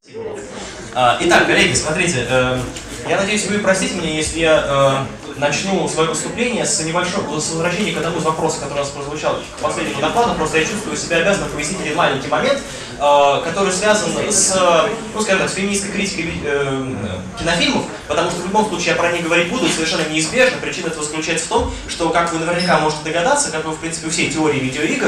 Итак, коллеги, смотрите, я надеюсь, вы простите меня, если я начну свое выступление с небольшого возвращения к одному из вопросов, который у нас прозвучал к последнему докладу. Просто я чувствую себя обязанным пояснить один маленький момент, который связан с, ну, скажем так, с феминистской критикой кинофильмов, потому что в любом случае я про них говорить буду, совершенно неизбежно. Причина этого заключается в том, что, как вы наверняка можете догадаться, как вы, в принципе, у всей теории видеоигр,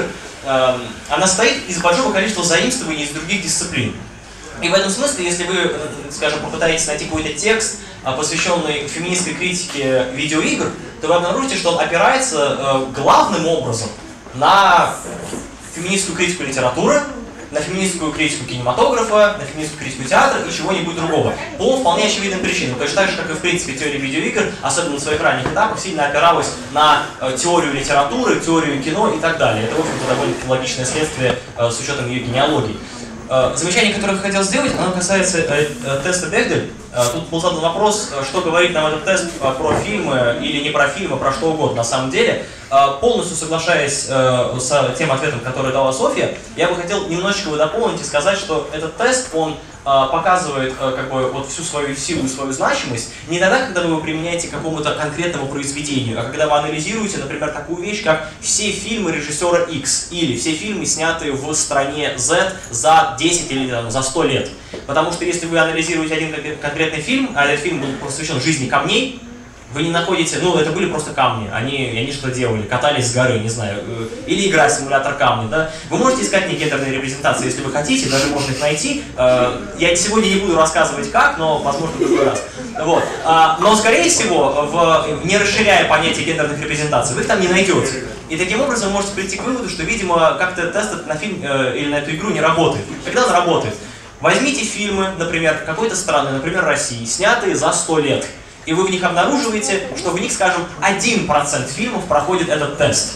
она состоит из большого количества заимствований из других дисциплин. И в этом смысле, если вы, скажем, попытаетесь найти какой-то текст, посвященный феминистской критике видеоигр, то вы обнаружите, что он опирается главным образом на феминистскую критику литературы, на феминистскую критику кинематографа, на феминистскую критику театра и чего-нибудь другого. По вполне очевидным причинам. Точно так же, как и в принципе теория видеоигр, особенно на своих ранних этапах, сильно опиралась на теорию литературы, теорию кино и так далее. Это, в общем-то, довольно логичное следствие с учетом ее генеалогии. Замечание, которое я хотел сделать, оно касается теста Бегдель. Тут был задан вопрос, что говорит нам этот тест про фильмы или не про фильмы, про что угодно. На самом деле, полностью соглашаясь с тем ответом, который дала Софья, я бы хотел немножечко его дополнить и сказать, что этот тест, он показывает как бы вот всю свою силу и свою значимость не тогда, когда вы его применяете к какому-то конкретному произведению, а когда вы анализируете, например, такую вещь, как все фильмы режиссера X или все фильмы, снятые в стране Z за 10 или там, за 100 лет. Потому что если вы анализируете один конкретный фильм, а этот фильм был посвящен жизни камней, вы не находите, ну, это были просто камни, они что делали, катались с горы, не знаю, или играть в симулятор камня, да. Вы можете искать негендерные репрезентации, если вы хотите, даже можно их найти. Я сегодня не буду рассказывать как, но, возможно, в другой раз. Вот. Но, скорее всего, не расширяя понятие гендерных репрезентаций, вы их там не найдете. И таким образом вы можете прийти к выводу, что, видимо, как-то тест на фильм или на эту игру не работает. Когда он работает? Возьмите фильмы, например, какой-то страны, например, России, снятые за 100 лет. И вы в них обнаруживаете, что в них, скажем, 1% фильмов проходит этот тест.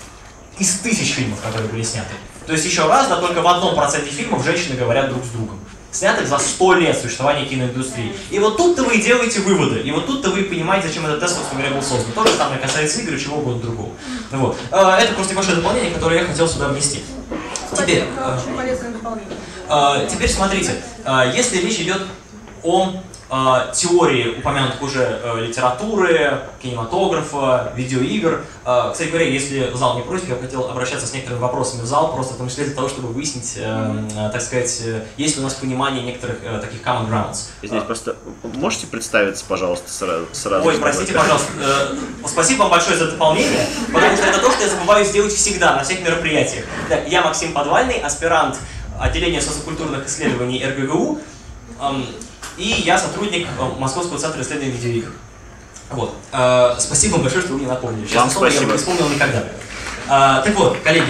Из 1000 фильмов, которые были сняты. То есть еще раз, да, только в 1% фильмов женщины говорят друг с другом. Снятых за 100 лет существования киноиндустрии. И вот тут-то вы и делаете выводы. И вот тут-то вы понимаете, зачем этот тест, собственно говоря, был создан. То же самое касается игр и чего угодно другого. Вот. Это просто небольшое дополнение, которое я хотел сюда внести. Теперь, теперь смотрите, если речь идет о теории упомянутых уже литературы, кинематографа, видеоигр. Кстати говоря, если зал не против, я бы хотел обращаться с некоторыми вопросами в зал, просто в том числе для того, чтобы выяснить, так сказать, есть ли у нас понимание некоторых таких common grounds. Здесь просто можете представиться, пожалуйста, сразу? Ой, простите, пожалуйста. Спасибо вам большое за дополнение, потому что это то, что я забываю сделать всегда на всех мероприятиях. Я Максим Подвальный, аспирант отделения социокультурных исследований РГГУ. И я сотрудник Московского центра исследований видеоигр. Вот. Спасибо вам большое, что вы мне напомнили. Честно слово, я бы не вспомнил никогда. Так вот, коллеги.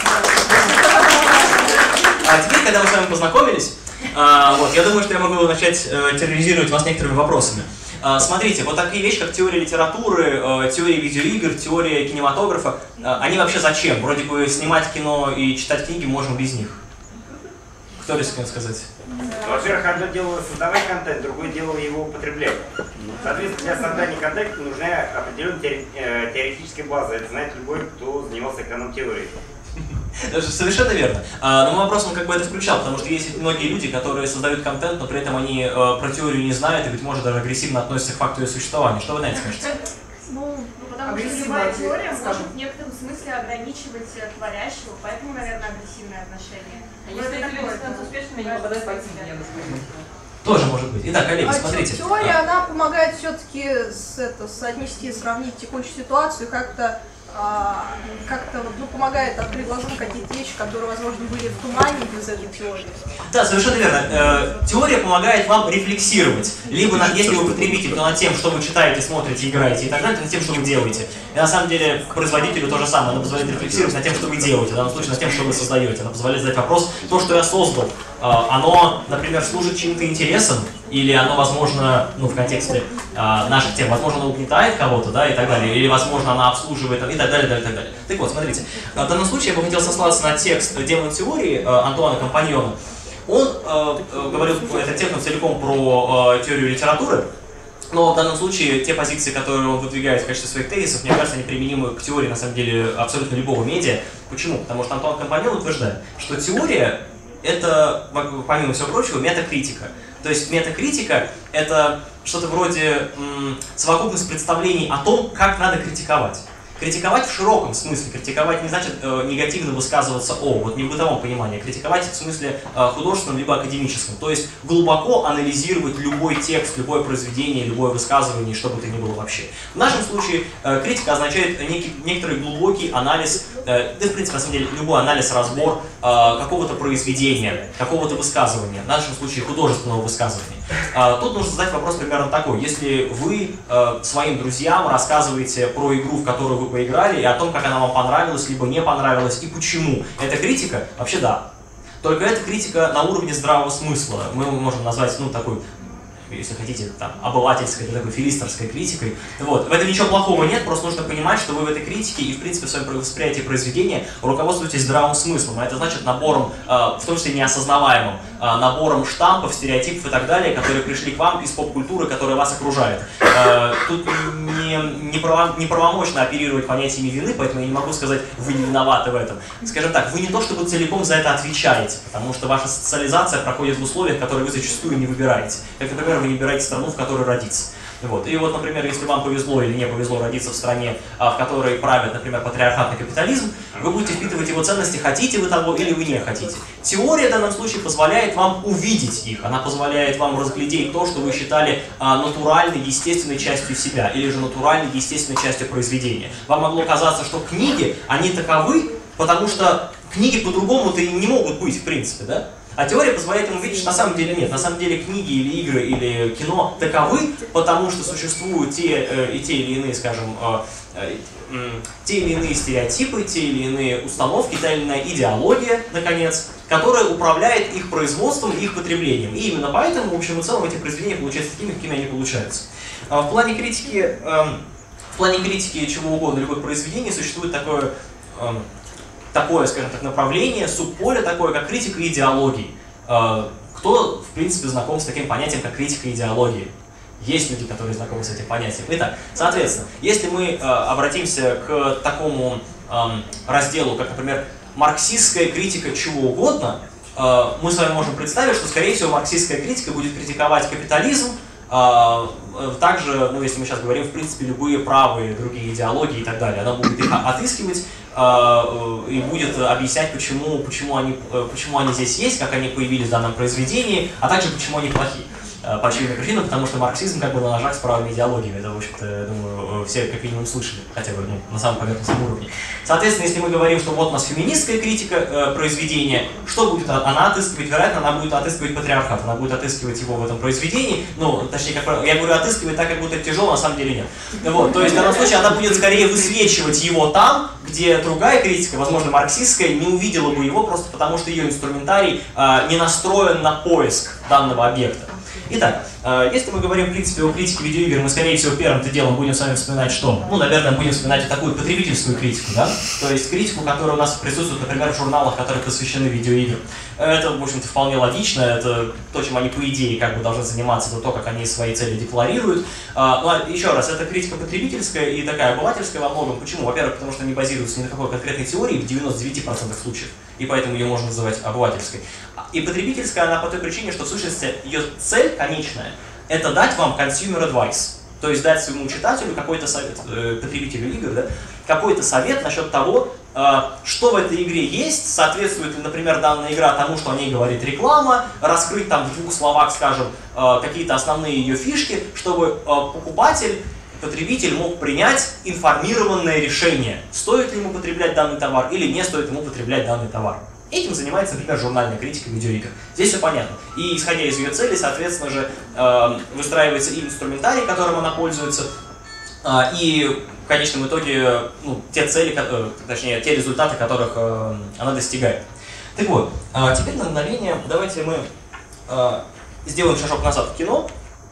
Теперь, когда мы с вами познакомились, вот, я думаю, что я могу начать терроризировать вас некоторыми вопросами. Смотрите, вот такие вещи, как теория литературы, теория видеоигр, теория кинематографа, они вообще зачем? Вроде бы снимать кино и читать книги можем без них. Кто рискнет сказать? Во-первых, одно дело создавать контент, другое дело его употреблять. Соответственно, для создания контента нужна определенная теоретическая база. Это знает любой, кто занимался эконом-теорией. Совершенно верно. Но мой вопрос, он как бы это включал, потому что есть многие люди, которые создают контент, но при этом они про теорию не знают и, быть может, даже агрессивно относятся к факту ее существования. Что вы на это скажете? Ну, потому что любая теория может в некотором смысле ограничивать творящего, поэтому, наверное, агрессивное отношение. Если эти люди станут успешными, они попадают в IT. Тоже может быть. Итак, коллеги, смотрите. Теория, она помогает все-таки соотнести, сравнить текущую ситуацию, как-то ну, помогает открыть глазам какие-то вещи, которые, возможно, были в тумане без этой теории. Да, совершенно верно. Теория помогает вам рефлексировать. Либо, если вы потребитель, то над тем, что вы читаете, смотрите, играете и так далее, то над тем, что вы делаете. И на самом деле производителю то же самое. Она позволяет рефлексировать над тем, что вы делаете, в данном случае над тем, что вы создаете. Она позволяет задать вопрос, то, что я создал, оно, например, служит чьим-то интересам, или оно, возможно, ну, в контексте наших тем, возможно, оно угнетает кого-то, да, и так далее, или, возможно, она обслуживает, и так далее, и так далее. Так вот, смотрите, в данном случае я бы хотел сослаться на текст «Демон теории» Антуана Компаньона. Он говорил этот текст целиком про теорию литературы, но в данном случае те позиции, которые он выдвигает в качестве своих тезисов, мне кажется, они применимы к теории, на самом деле, абсолютно любого медиа. Почему? Потому что Антуан Компаньон утверждает, что теория это, помимо всего прочего, метакритика. То есть метакритика — это что-то вроде совокупность представлений о том, как надо критиковать. Критиковать в широком смысле. Критиковать не значит негативно высказываться вот не в бытовом понимании. Критиковать в смысле художественном либо академическом. То есть глубоко анализировать любой текст, любое произведение, любое высказывание, что бы то ни было вообще. В нашем случае критика означает некоторый глубокий анализ, да в принципе на самом деле любой анализ, разбор какого-то произведения, какого-то высказывания, в нашем случае художественного высказывания. Тут нужно задать вопрос примерно такой. Если вы своим друзьям рассказываете про игру, в которую вы поиграли, и о том, как она вам понравилась, либо не понравилась, и почему, это критика? Вообще да. Только это критика на уровне здравого смысла. Мы можем назвать, такой, если хотите, там, обывательской, такой филистерской критикой. Вот. В этом ничего плохого нет, просто нужно понимать, что вы в этой критике и, в принципе, в своем восприятии произведения руководствуетесь здравым смыслом. А это значит набором, в том числе неосознаваемым, набором штампов, стереотипов и так далее, которые пришли к вам из поп-культуры, которая вас окружает. Тут неправомочно оперировать понятиями вины, поэтому я не могу сказать, вы не виноваты в этом. Скажем так, вы не то чтобы целиком за это отвечаете, потому что ваша социализация проходит в условиях, которые вы зачастую не выбираете. Как, например, вы не выбираете страну, в которой родиться. Вот. И вот, например, если вам повезло или не повезло родиться в стране, в которой правит, например, патриархатный капитализм, вы будете впитывать его ценности, хотите вы того или вы не хотите. Теория в данном случае позволяет вам увидеть их, она позволяет вам разглядеть то, что вы считали натуральной, естественной частью себя, или же натуральной, естественной частью произведения. Вам могло казаться, что книги, они таковы, потому что книги по-другому-то и не могут быть, в принципе, да? А теория позволяет ему видеть, что на самом деле нет. На самом деле книги или игры или кино таковы, потому что существуют те или иные, скажем, те или иные стереотипы, те или иные установки, та или иная идеология, наконец, которая управляет их производством и их потреблением. И именно поэтому, в общем и целом, эти произведения получаются такими, какими они получаются. В плане критики чего угодно, любых произведений, существует такое, скажем так, направление, субполе такое, как критика идеологии. Кто, в принципе, знаком с таким понятием, как критика идеологии? Есть люди, которые знакомы с этим понятием. Итак, соответственно, если мы обратимся к такому разделу, как, например, марксистская критика чего угодно, мы с вами можем представить, что, скорее всего, марксистская критика будет критиковать капитализм, также, если мы сейчас говорим, в принципе, любые правые другие идеологии и так далее, она будет их отыскивать и будет объяснять, почему они здесь есть, как они появились в данном произведении, а также почему они плохи. По очевидным причинам, потому что марксизм как бы на ножах с правыми идеологиями. Это, в общем-то, я думаю, все как минимум слышали, хотя бы на самом поверхностном уровне. Соответственно, если мы говорим, что вот у нас феминистская критика произведения, что будет она отыскивать? Вероятно, она будет отыскивать патриархат, она будет отыскивать его в этом произведении. Точнее, я говорю отыскивать так, как будто это тяжело, на самом деле нет. Вот, то есть, в данном случае, она будет скорее высвечивать его там, где другая критика, возможно, марксистская, не увидела бы его, просто потому что ее инструментарий не настроен на поиск данного объекта. Итак, если мы говорим, в принципе, о критике видеоигр, мы, скорее всего, первым-то делом будем с вами вспоминать что? Наверное, будем вспоминать такую потребительскую критику, да? То есть критику, которая у нас присутствует, например, в журналах, которые посвящены видеоиграм. Это, в общем-то, вполне логично, это то, чем они, по идее, как бы должны заниматься, это то, как они свои цели декларируют. Но, еще раз, это критика потребительская и такая обывательская во многом. Почему? Во-первых, потому что они базируются ни на какой конкретной теории в 99% случаев, и поэтому ее можно называть обывательской. И потребительская она по той причине, что в сущности ее цель конечная – это дать вам consumer advice, то есть дать своему читателю какой-то совет, потребителю игр, да, какой-то совет насчет того, что в этой игре есть, соответствует ли, например, данная игра тому, что о ней говорит реклама, раскрыть там в 2 словах, скажем, какие-то основные ее фишки, чтобы потребитель мог принять информированное решение, стоит ли ему потреблять данный товар или не стоит ему потреблять данный товар. Этим занимается, например, журнальная критика видеоигр. Здесь все понятно. И исходя из ее цели, соответственно же, выстраивается и инструментарий, которым она пользуется, и в конечном итоге те цели, точнее, те результаты, которых она достигает. Так вот, теперь на мгновение давайте мы сделаем шажок назад в кино.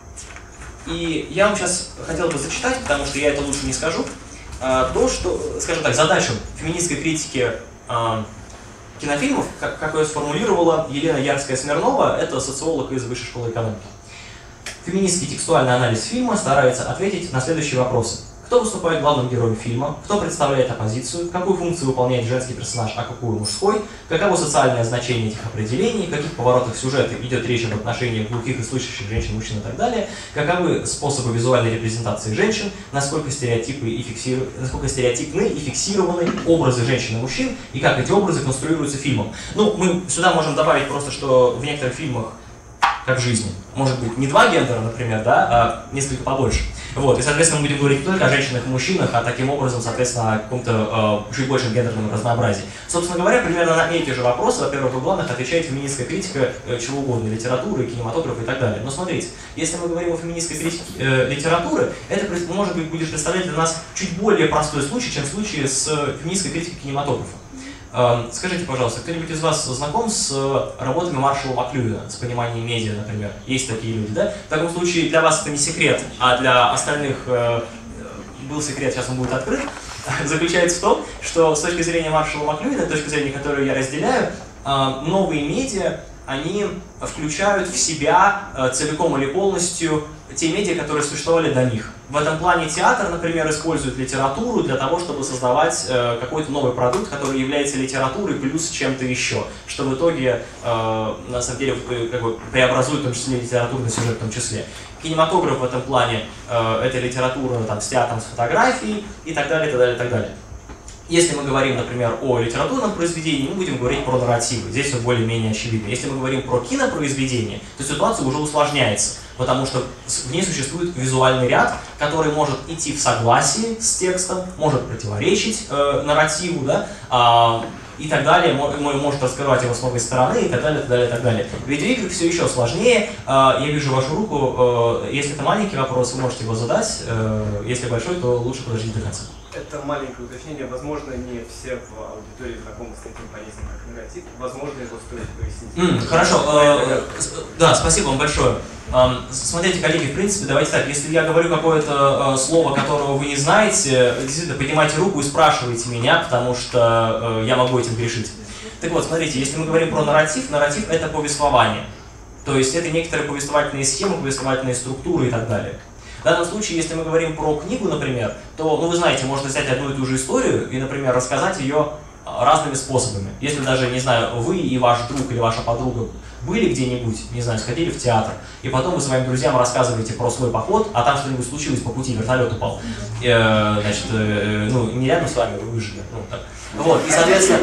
И я вам сейчас хотел бы зачитать, потому что я это лучше не скажу, то, что, скажем так, задачу феминистской критики кинофильмов, как ее сформулировала Елена Ярская-Смирнова, это социолог из Высшей школы экономики. Феминистский текстуальный анализ фильма старается ответить на следующие вопросы. кто выступает главным героем фильма, кто представляет оппозицию, какую функцию выполняет женский персонаж, а какую мужской, каково социальное значение этих определений, в каких поворотах сюжета идет речь об отношениях глухих и слышащих женщин, мужчин и так далее, каковы способы визуальной репрезентации женщин, насколько стереотипны и фиксированы образы женщин и мужчин, и как эти образы конструируются фильмом. Ну, мы сюда можем добавить просто, что в некоторых фильмах, как в жизни, может быть не два гендера, например, да, а несколько побольше. Вот, и, соответственно, мы будем говорить не только о женщинах и мужчинах, а таким образом, соответственно, о каком-то чуть большем гендерном разнообразии. Собственно говоря, примерно на эти же вопросы, во-первых, в главных отвечает феминистская критика чего угодно, литературы, кинематографа и так далее. Но смотрите, если мы говорим о феминистской критике литературы, это, может быть, будет представлять для нас чуть более простой случай, чем в случае с феминистской критикой кинематографа. Скажите, пожалуйста, кто-нибудь из вас знаком с работами Маршалла Маклюина, с пониманием медиа, например? Есть такие люди, да? В таком случае для вас это не секрет, а для остальных был секрет, сейчас он будет открыт, заключается в том, что с точки зрения Маршалла Маклюина, с точки зрения, которую я разделяю, новые медиа, они включают в себя целиком или полностью те медиа, которые существовали до них. В этом плане театр, например, использует литературу для того, чтобы создавать какой-то новый продукт, который является литературой плюс чем-то еще, что в итоге, на самом деле, как бы преобразует в том числе литературный сюжет в том числе. Кинематограф в этом плане это литература там, с театром, с фотографией и так далее, так далее, так далее. Если мы говорим, например, о литературном произведении, мы будем говорить про нарративы. Здесь все более-менее очевидно. Если мы говорим про кинопроизведение, то ситуация уже усложняется, потому что в ней существует визуальный ряд, который может идти в согласии с текстом, может противоречить нарративу, да, и так далее, может раскрывать его с новой стороны, и так далее, так далее, так далее. В видеоиграх все еще сложнее. Я вижу вашу руку. Если это маленький вопрос, вы можете его задать. Если большой, то лучше подождите до конца. Это маленькое уточнение. Возможно, не все в аудитории знакомы с таким понятием, как нарратив. Возможно, его стоит пояснить. Хорошо. Да, спасибо вам большое. Смотрите, коллеги, в принципе, давайте так, если я говорю какое-то слово, которого вы не знаете, действительно, поднимайте руку и спрашивайте меня, потому что я могу этим грешить. Так вот, смотрите, если мы говорим про нарратив, нарратив — это повествование. То есть это некоторые повествовательные схемы, повествовательные структуры и так далее. В данном случае, если мы говорим про книгу, например, то, ну вы знаете, можно взять одну и ту же историю и, например, рассказать ее разными способами. Если даже, не знаю, вы и ваш друг или ваша подруга были где-нибудь, не знаю, сходили в театр, и потом вы своим друзьям рассказываете про свой поход, а там что-нибудь случилось по пути, вертолет упал. Значит, ну, не рядом с вами, вы выжили. Ну, так. Вот, и,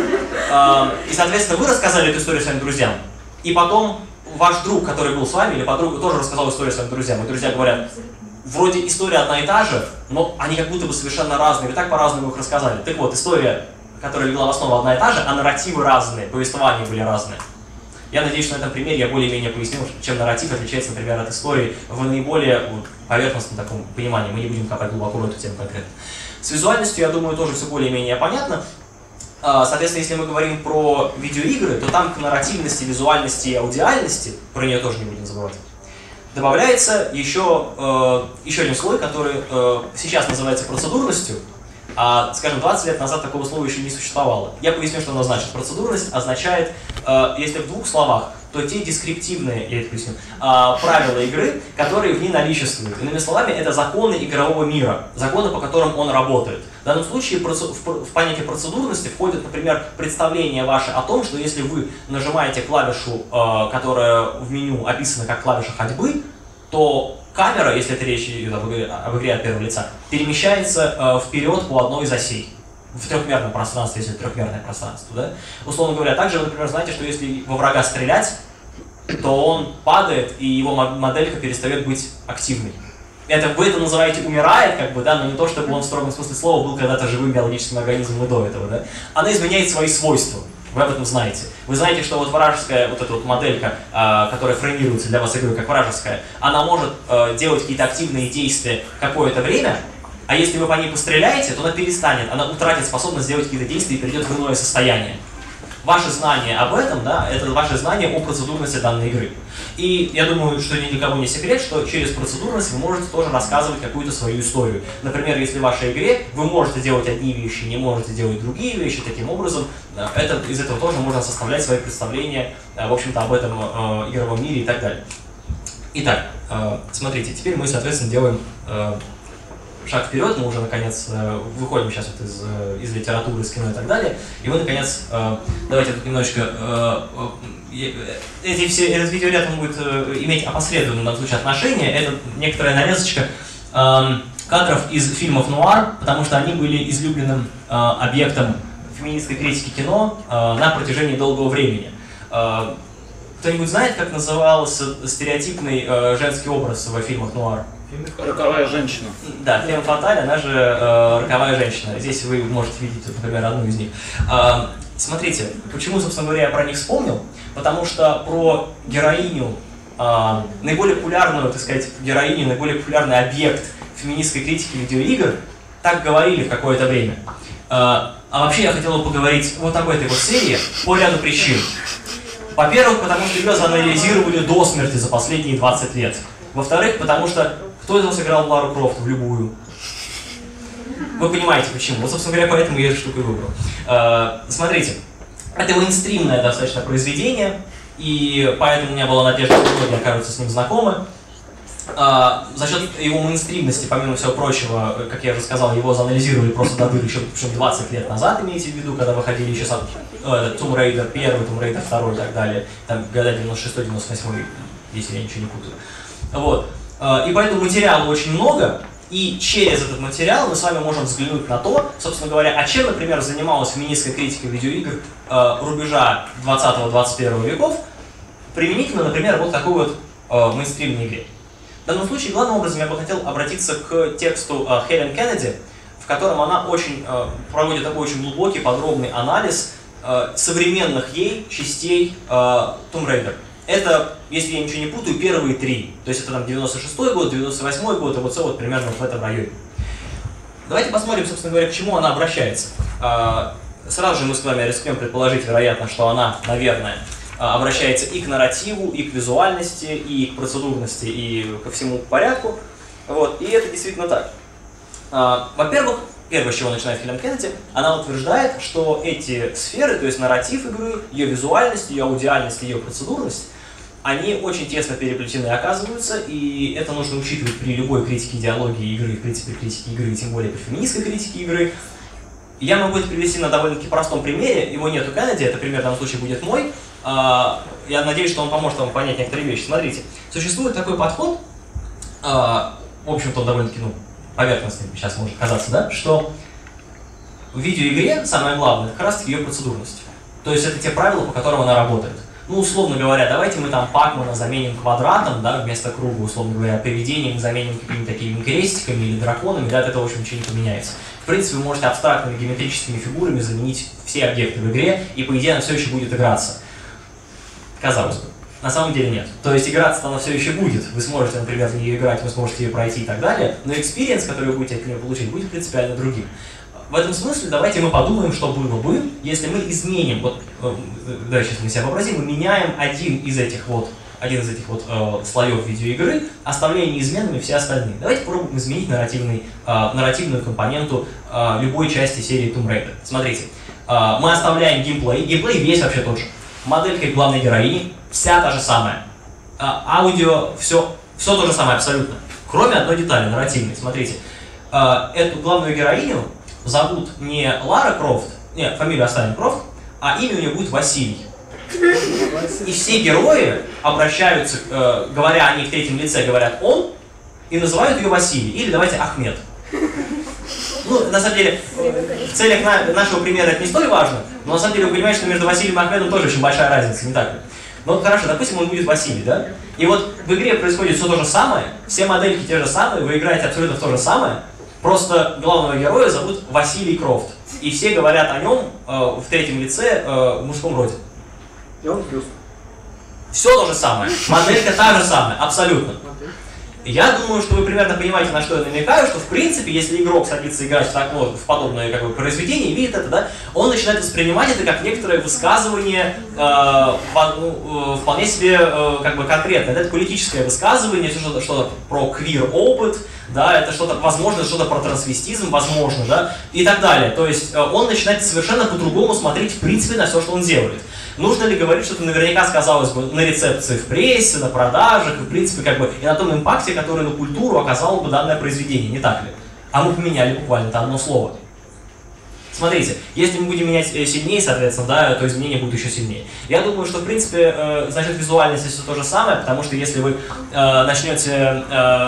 соответственно, вы рассказали эту историю своим друзьям, и потом ваш друг, который был с вами, или подруга, тоже рассказал историю своим друзьям, и друзья говорят, вроде история одна и та же, но они как будто бы совершенно разные, вы так по-разному их рассказали. Так вот, история, которая легла в основу, одна и та же, а нарративы разные, повествования были разные. Я надеюсь, что на этом примере я более-менее пояснил, чем нарратив отличается, например, от истории в наиболее поверхностном таком понимании. Мы не будем копать глубоко в эту тему конкретно. С визуальностью, я думаю, тоже все более-менее понятно. Соответственно, если мы говорим про видеоигры, то там к нарративности, визуальности и аудиальности, про нее тоже не будем забывать, добавляется еще один слой, который сейчас называется процедурностью. А, скажем, 20 лет назад такого слова еще не существовало. Я поясню, что оно значит. Процедурность означает, если в двух словах, то те дескриптивные, я это поясню, правила игры, которые в ней наличествуют. Иными словами, это законы игрового мира, законы, по которым он работает. В данном случае в понятие процедурности входит, например, представление ваше о том, что если вы нажимаете клавишу, которая в меню описана как клавиша ходьбы, то камера, если это речь идет об игре от первого лица, перемещается вперед по одной из осей. В трехмерном пространстве, если трехмерное пространство. Да? Условно говоря, также вы, например, знаете, что если во врага стрелять, то он падает, и его моделька перестает быть активной. Вы это называете умирает, как бы, да, но не то, чтобы он в строгом смысле слова был когда-то живым биологическим организмом и до этого. Да? Она изменяет свои свойства. Вы об этом знаете. Вы знаете, что вот вражеская, вот эта вот моделька, которая фреймируется для вас игрой как вражеская, она может делать какие-то активные действия какое-то время, а если вы по ней постреляете, то она перестанет, она утратит способность сделать какие-то действия и перейдет в иное состояние. Ваше знание об этом, да, это ваше знание о процедурности данной игры. И я думаю, что ни для кого не секрет, что через процедурность вы можете тоже рассказывать какую-то свою историю. Например, если в вашей игре вы можете делать одни вещи, не можете делать другие вещи, таким образом, из этого тоже можно составлять свои представления, в общем-то, об этом игровом мире и так далее. Итак, смотрите, теперь мы, соответственно, делаем шаг вперед, мы уже наконец выходим сейчас вот из литературы, из кино и так далее, и мы наконец, давайте тут немножечко, этот видеоряд он будет иметь опосредованное в данном случае отношение, это некоторая нарезочка кадров из фильмов нуар, потому что они были излюбленным объектом феминистской критики кино на протяжении долгого времени. Кто-нибудь знает, как назывался стереотипный женский образ в фильмах нуар? Роковая женщина. Да, Фем Фаталь, она же роковая женщина. Здесь вы можете видеть, например, одну из них. Смотрите, почему, собственно говоря, я про них вспомнил? Потому что про героиню, наиболее популярную, так сказать, героиню, наиболее популярный объект феминистской критики видеоигр так говорили в какое-то время. А вообще я хотел бы поговорить вот об этой вот серии по ряду причин. Во-первых, потому что ее заанализировали до смерти за последние 20 лет. Во-вторых, потому что кто из вас играл в Лару Крофт, в любую? Вы понимаете почему. Вот, собственно говоря, поэтому я эту штуку и выбрал. Смотрите, это мейнстримное достаточно произведение, и поэтому у меня была надежда, что многие окажутся с ним знакомы. За счет его мейнстримности, помимо всего прочего, как я уже сказал, его заанализировали просто до дыр еще 20 лет назад, имейте в виду, когда выходили еще сам Tomb Raider 1, Tomb Raider 2 и так далее, там года 96-98, если я ничего не путаю. Вот. И поэтому материала очень много, и через этот материал мы с вами можем взглянуть на то, собственно говоря, а чем, например, занималась феминистская критика видеоигр рубежа 20-21 веков, применительно, например, вот такой вот мейнстримной игре. В данном случае, главным образом, я бы хотел обратиться к тексту Хелен Кеннеди, в котором она проводит такой очень глубокий, подробный анализ современных ей частей Tomb Raider. Это, если я ничего не путаю, первые 3. То есть это там 96-й год, 98-й год, и вот все вот примерно в этом районе. Давайте посмотрим, собственно говоря, к чему она обращается. Сразу же мы с вами рискнем предположить, вероятно, что она, наверное, обращается и к нарративу, и к визуальности, и к процедурности, и ко всему порядку. Вот. И это действительно так. Во-первых, первое, с чего начинает Хелен Кеннеди, она утверждает, что эти сферы, то есть нарратив игры, ее визуальность, ее аудиальность, ее процедурность, они очень тесно переплетены оказываются, и это нужно учитывать при любой критике идеологии игры, в принципе, критике игры, и тем более при феминистской критике игры. Я могу это привести на довольно-таки простом примере, его нет у Кеннеди, это пример в данном случае будет мой. Я надеюсь, что он поможет вам понять некоторые вещи. Смотрите, существует такой подход, в общем-то он довольно-таки поверхностный сейчас может казаться, да, что в видеоигре самое главное как раз-таки ее процедурность. То есть это те правила, по которым она работает. Ну, условно говоря, давайте мы там Пакмана заменим квадратом, да, вместо круга, условно говоря, привидением заменим какими-то такими крестиками или драконами, да, от этого, в общем, ничего не поменяется. В принципе, вы можете абстрактными геометрическими фигурами заменить все объекты в игре, и, по идее, она все еще будет играться. Казалось бы. На самом деле нет. То есть играться она все еще будет. Вы сможете, например, в нее играть, вы сможете ее пройти и так далее, но экспириенс, который вы будете от нее получить, будет принципиально другим. В этом смысле давайте мы подумаем, что было бы, если мы изменим, вот, да, сейчас мы себя вообразим, мы меняем один из этих вот слоев видеоигры, оставляя неизменными все остальные. Давайте попробуем изменить нарративную компоненту любой части серии Tomb Raider. Смотрите, мы оставляем геймплей весь вообще тот же. Моделька главной героини вся та же самая. Аудио, все то же самое абсолютно. Кроме одной детали, нарративной. Смотрите, эту главную героиню зовут не Лара Крофт, нет, фамилию оставим Крофт, а имя у нее будет Василий. И все герои обращаются, говоря о ней в третьем лице, говорят «он», и называют ее Василий, или давайте Ахмед. Ну, на самом деле, в целях нашего примера это не столь важно, но на самом деле вы понимаете, что между Василием и Ахмедом тоже очень большая разница, не так ли? Ну хорошо, допустим, он будет Василий, да? И вот в игре происходит все то же самое, все модельки те же самые, вы играете абсолютно в то же самое, просто главного героя зовут Василий Крофт. И все говорят о нем в третьем лице в мужском роде. И он плюс. Все то же самое. Моделька та же самая, абсолютно. Я думаю, что вы примерно понимаете, на что я намекаю, что в принципе, если игрок садится играть в подобное как бы произведение и видит это, да, он начинает воспринимать это как некоторое высказывание вполне себе как бы конкретное. Это политическое высказывание, что-то про квир-опыт, да, это что-то, возможно, что-то про трансвестизм, возможно, да, и так далее. То есть он начинает совершенно по-другому смотреть в принципе на все, что он делает. Нужно ли говорить, что это наверняка сказалось бы на рецепции в прессе, на продажах, и в принципе как бы и на том импакте, который на культуру оказало бы данное произведение, не так ли? А мы поменяли буквально одно слово. Смотрите, если мы будем менять сильнее, соответственно, да, то изменения будут еще сильнее. Я думаю, что, в принципе, насчет визуальности все то же самое, потому что если вы начнете,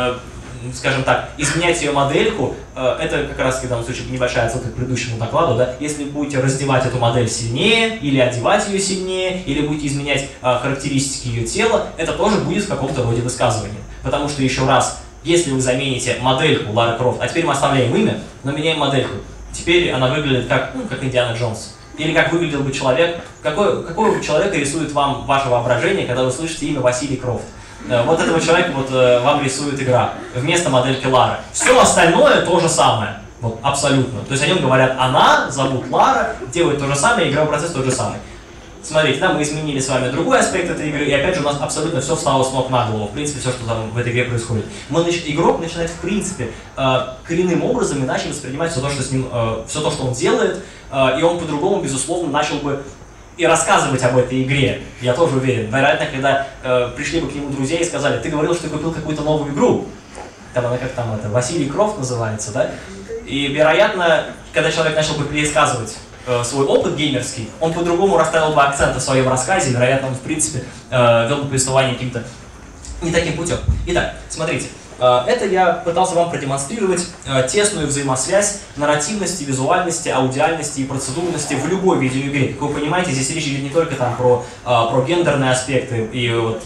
скажем так, изменять ее модельку, это как раз в данном случае небольшая отсылка к предыдущему докладу, да, если вы будете раздевать эту модель сильнее, или одевать ее сильнее, или будете изменять характеристики ее тела, это тоже будет в каком-то роде высказывания. Потому что, еще раз, если вы замените модельку Лары Крофт, а теперь мы оставляем имя, но меняем модельку, теперь она выглядит как Индиана Джонс. Или как выглядел бы человек, какого человека рисует вам ваше воображение, когда вы слышите имя Василий Крофт. Вот этого человека вам рисует игра вместо модельки Лары. Все остальное то же самое. Вот, абсолютно. То есть о нем говорят она, зовут Лара, делает то же самое, игровой процесс тот же самый. Смотрите, да, мы изменили с вами другой аспект этой игры, и опять же у нас абсолютно все встало с ног на голову. В принципе, все, что там в этой игре происходит. Игрок начинает, в принципе, коренным образом иначе воспринимать все то, что с ним, все то, что он делает, и он по-другому, безусловно, начал бы и рассказывать об этой игре. Я тоже уверен. Вероятно, когда пришли бы к нему друзья и сказали: ты говорил, что ты купил какую-то новую игру. Там она как там это, Василий Крофт называется, да? И, вероятно, когда человек начал бы пересказывать свой опыт геймерский, он по-другому расставил бы акцент в своем рассказе, вероятно, он, в принципе, вел бы повествование каким-то не таким путем. Итак, смотрите, это я пытался вам продемонстрировать тесную взаимосвязь нарративности, визуальности, аудиальности и процедурности в любой видеоигре. Как вы понимаете, здесь речь идет не только там про гендерные аспекты и вот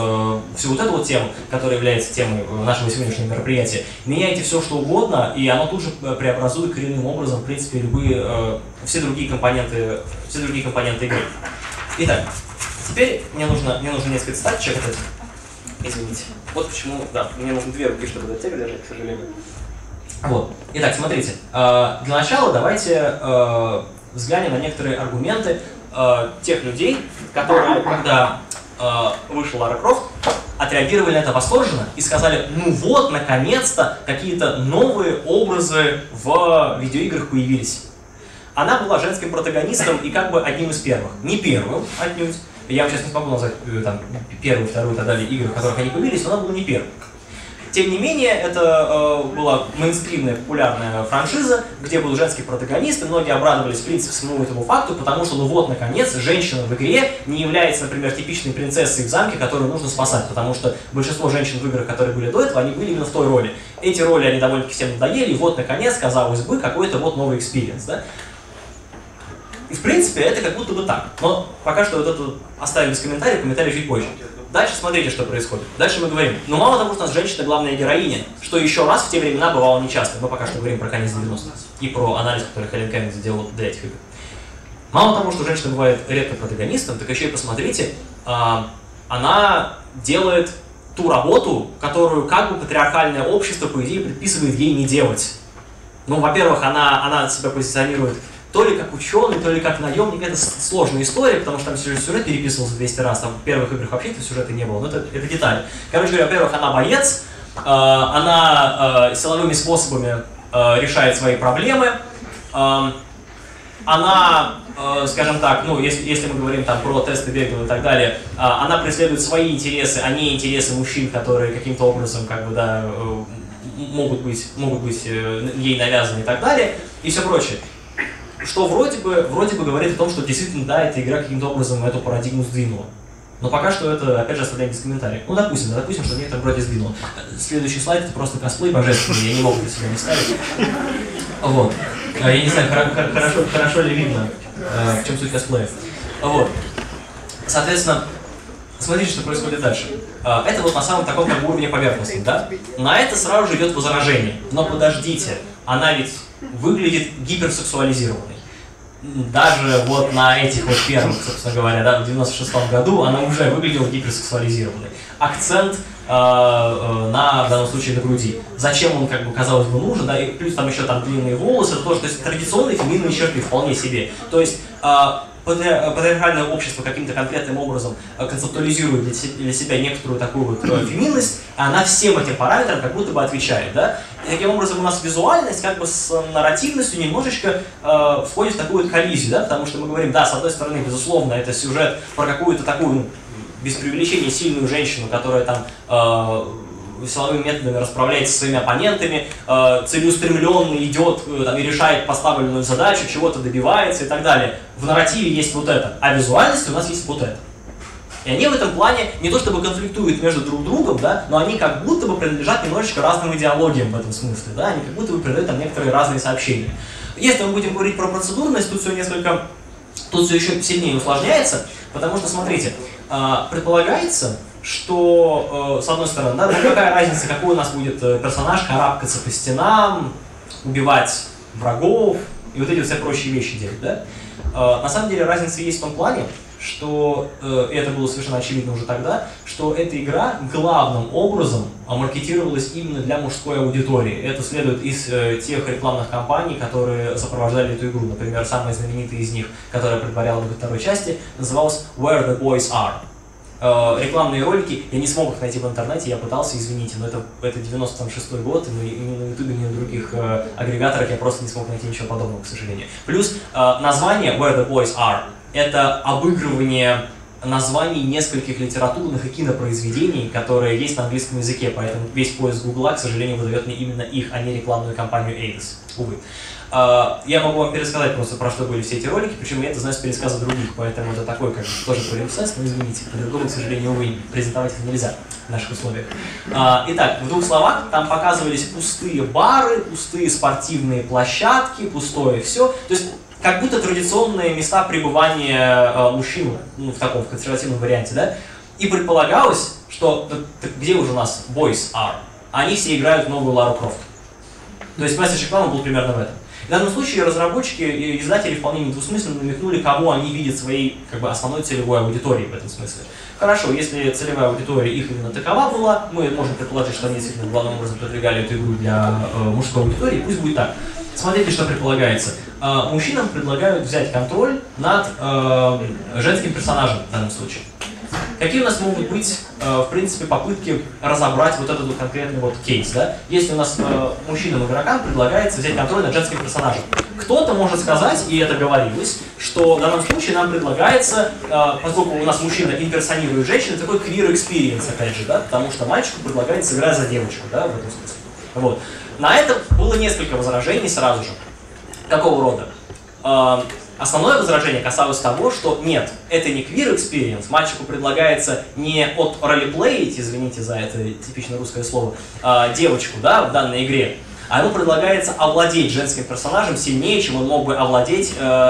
всю вот эту вот тему, которая является темой нашего сегодняшнего мероприятия. Меняйте все, что угодно, и оно тут же преобразует коренным образом, в принципе, все другие компоненты игры. Итак, теперь мне нужно несколько статичек от этих. Извините. Вот почему, да, мне нужно 2 руки, чтобы до текста держать, к сожалению. Вот. Итак, смотрите. Для начала давайте взглянем на некоторые аргументы тех людей, которые, когда вышла Лара Крофт, отреагировали на это восторженно и сказали: ну вот, наконец-то, какие-то новые образы в видеоиграх появились. Она была женским протагонистом и как бы одним из первых. Не первым, отнюдь. Я вам сейчас не смогу назвать там, первую, вторую и так далее игры, в которых они появились, но она была не первой. Тем не менее, это была мейнстримная популярная франшиза, где был женский протагонист, и многие обрадовались, в принципе, самому этому факту, потому что, ну вот, наконец, женщина в игре не является, например, типичной принцессой в замке, которую нужно спасать, потому что большинство женщин в играх, которые были до этого, они были именно в той роли. Эти роли, они довольно-таки всем надоели, и вот, наконец, казалось бы, какой-то вот новый экспириенс, да? И, в принципе, это как будто бы так. Но пока что вот это оставим без комментариев, комментарии чуть позже. Дальше смотрите, что происходит. Дальше мы говорим: ну мало того, что у нас женщина главная героиня, что еще раз в те времена бывало нечасто. Мы пока что говорим про конец 90-х и про анализ, который Хелен Кэммингс сделал для этих игр. Мало того, что женщина бывает редко протагонистом, так еще и посмотрите, она делает ту работу, которую как бы патриархальное общество, по идее, предписывает ей не делать. Ну, во-первых, она себя позиционирует то ли как ученый, то ли как наемник. Это сложная история, потому что там сюжет переписывался 200 раз, там в первых играх вообще этого сюжета не было, но это детали. Короче говоря, во-первых, она боец, она силовыми способами решает свои проблемы, она, скажем так, ну, если мы говорим там про тесты Бегова и так далее, она преследует свои интересы, а не интересы мужчин, которые каким-то образом, как бы, да, могут быть ей навязаны и так далее, и все прочее. Что вроде бы говорит о том, что действительно, да, эта игра каким-то образом эту парадигму сдвинула. Но пока что это, опять же, оставляем без комментариев. Ну, допустим, что в некотором роде сдвинуло. Следующий слайд — это просто косплей божественный, я не могу для себя не ставить. Вот. Я не знаю, хорошо ли видно, в чем суть косплея. Вот. Соответственно, смотрите, что происходит дальше. Это вот на самом таком как бы уровне поверхности, да? На это сразу же идет возражение. Но подождите, она ведь выглядит гиперсексуализированной. Даже вот на этих вот первых, собственно говоря, да, в 96-м году она уже выглядела гиперсексуализированной. Акцент в данном случае на груди. Зачем он, как бы, казалось бы, нужен, да, и плюс там еще там длинные волосы, это тоже, то есть традиционные феминные черты вполне себе. То есть патриархальное общество каким-то конкретным образом концептуализирует для себя некоторую такую вот феминность, а она всем этим параметрам как будто бы отвечает, да? И таким образом у нас визуальность как бы с нарративностью немножечко входит в такую вот коллизию, да? Потому что мы говорим, да, с одной стороны, безусловно, это сюжет про какую-то такую, без преувеличения, сильную женщину, которая там силовыми методами расправляется со своими оппонентами, целеустремленно идет там, и решает поставленную задачу, чего-то добивается и так далее. В нарративе есть вот это, а в визуальности у нас есть вот это. И они в этом плане не то чтобы конфликтуют между друг другом, да, но они как будто бы принадлежат немножечко разным идеологиям в этом смысле, да, они как будто бы передают там некоторые разные сообщения. Если мы будем говорить про процедурность, тут все еще сильнее усложняется, потому что, смотрите, предполагается, что, с одной стороны, да, какая разница, какой у нас будет персонаж, карабкаться по стенам, убивать врагов и вот эти все прочие вещи делать, да? На самом деле разница есть в том плане, что, и это было совершенно очевидно уже тогда, что эта игра главным образом маркетировалась именно для мужской аудитории. Это следует из тех рекламных кампаний, которые сопровождали эту игру. Например, самая знаменитая из них, которая предваряла во второй части, называлась «Where the Boys Are». Рекламные ролики, я не смог их найти в интернете, я пытался, извините, но это 96-й год, и ни на ютубе, ни на других агрегаторах я просто не смог найти ничего подобного, к сожалению. Плюс название «Where the Boys Are» — это обыгрывание названий нескольких литературных и кинопроизведений, которые есть на английском языке, поэтому весь поиск Гугла, к сожалению, выдает мне именно их, а не рекламную кампанию Эйдос. Увы. Я могу вам пересказать просто, про что были все эти ролики, причем я это знаю с пересказа других, поэтому это такой, как бы, тоже полимпсест, но извините, по-другому, к сожалению, увы, презентовать это нельзя в наших условиях. Итак, в двух словах, там показывались пустые бары, пустые спортивные площадки, пустое все, то есть как будто традиционные места пребывания мужчин, ну, в таком, в консервативном варианте, да, и предполагалось, что, где уже у нас boys are, они все играют в новую Лару Крофт. То есть месседж рекламы был примерно в этом. В данном случае разработчики и издатели вполне недвусмысленно намекнули, кого они видят своей как бы, основной целевой аудиторией в этом смысле. Хорошо, если целевая аудитория их именно такова была, мы можем предположить, что они действительно главным образом продвигали эту игру для мужской аудитории, пусть будет так. Смотрите, что предполагается. Мужчинам предлагают взять контроль над женским персонажем в данном случае. Какие у нас могут быть, в принципе, попытки разобрать вот этот вот конкретный вот кейс, да? Если у нас мужчинам-игрокам предлагается взять контроль над женским персонажем, кто-то может сказать, и это говорилось, что в данном случае нам предлагается, поскольку у нас мужчина имперсонирует женщину, такой queer experience, опять же, да? Потому что мальчику предлагается играть за девочку, да, в этом смысле. Вот. На это было несколько возражений сразу же. Какого рода? Основное возражение касалось того, что нет, это не queer experience, мальчику предлагается не от ролеплеить, извините за это типично русское слово, девочку, да, в данной игре, а ему предлагается овладеть женским персонажем сильнее, чем он мог бы овладеть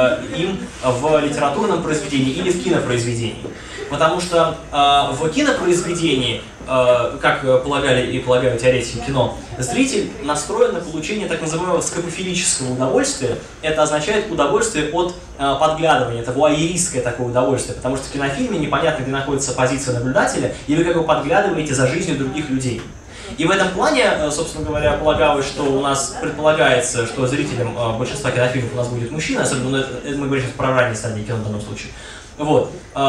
им в литературном произведении или в кинопроизведении. Потому что в кинопроизведении, как полагали и полагают теоретики кино, зритель настроен на получение так называемого скопофилического удовольствия. Это означает удовольствие от подглядывания, это вуайеристское такое удовольствие, потому что в кинофильме непонятно, где находится позиция наблюдателя, и вы как бы подглядываете за жизнью других людей. И в этом плане, собственно говоря, полагалось, что у нас предполагается, что зрителем большинства кинофильмов у нас будет мужчина, особенно это мы говорим сейчас про ранней стадии кино в данном случае. Вот.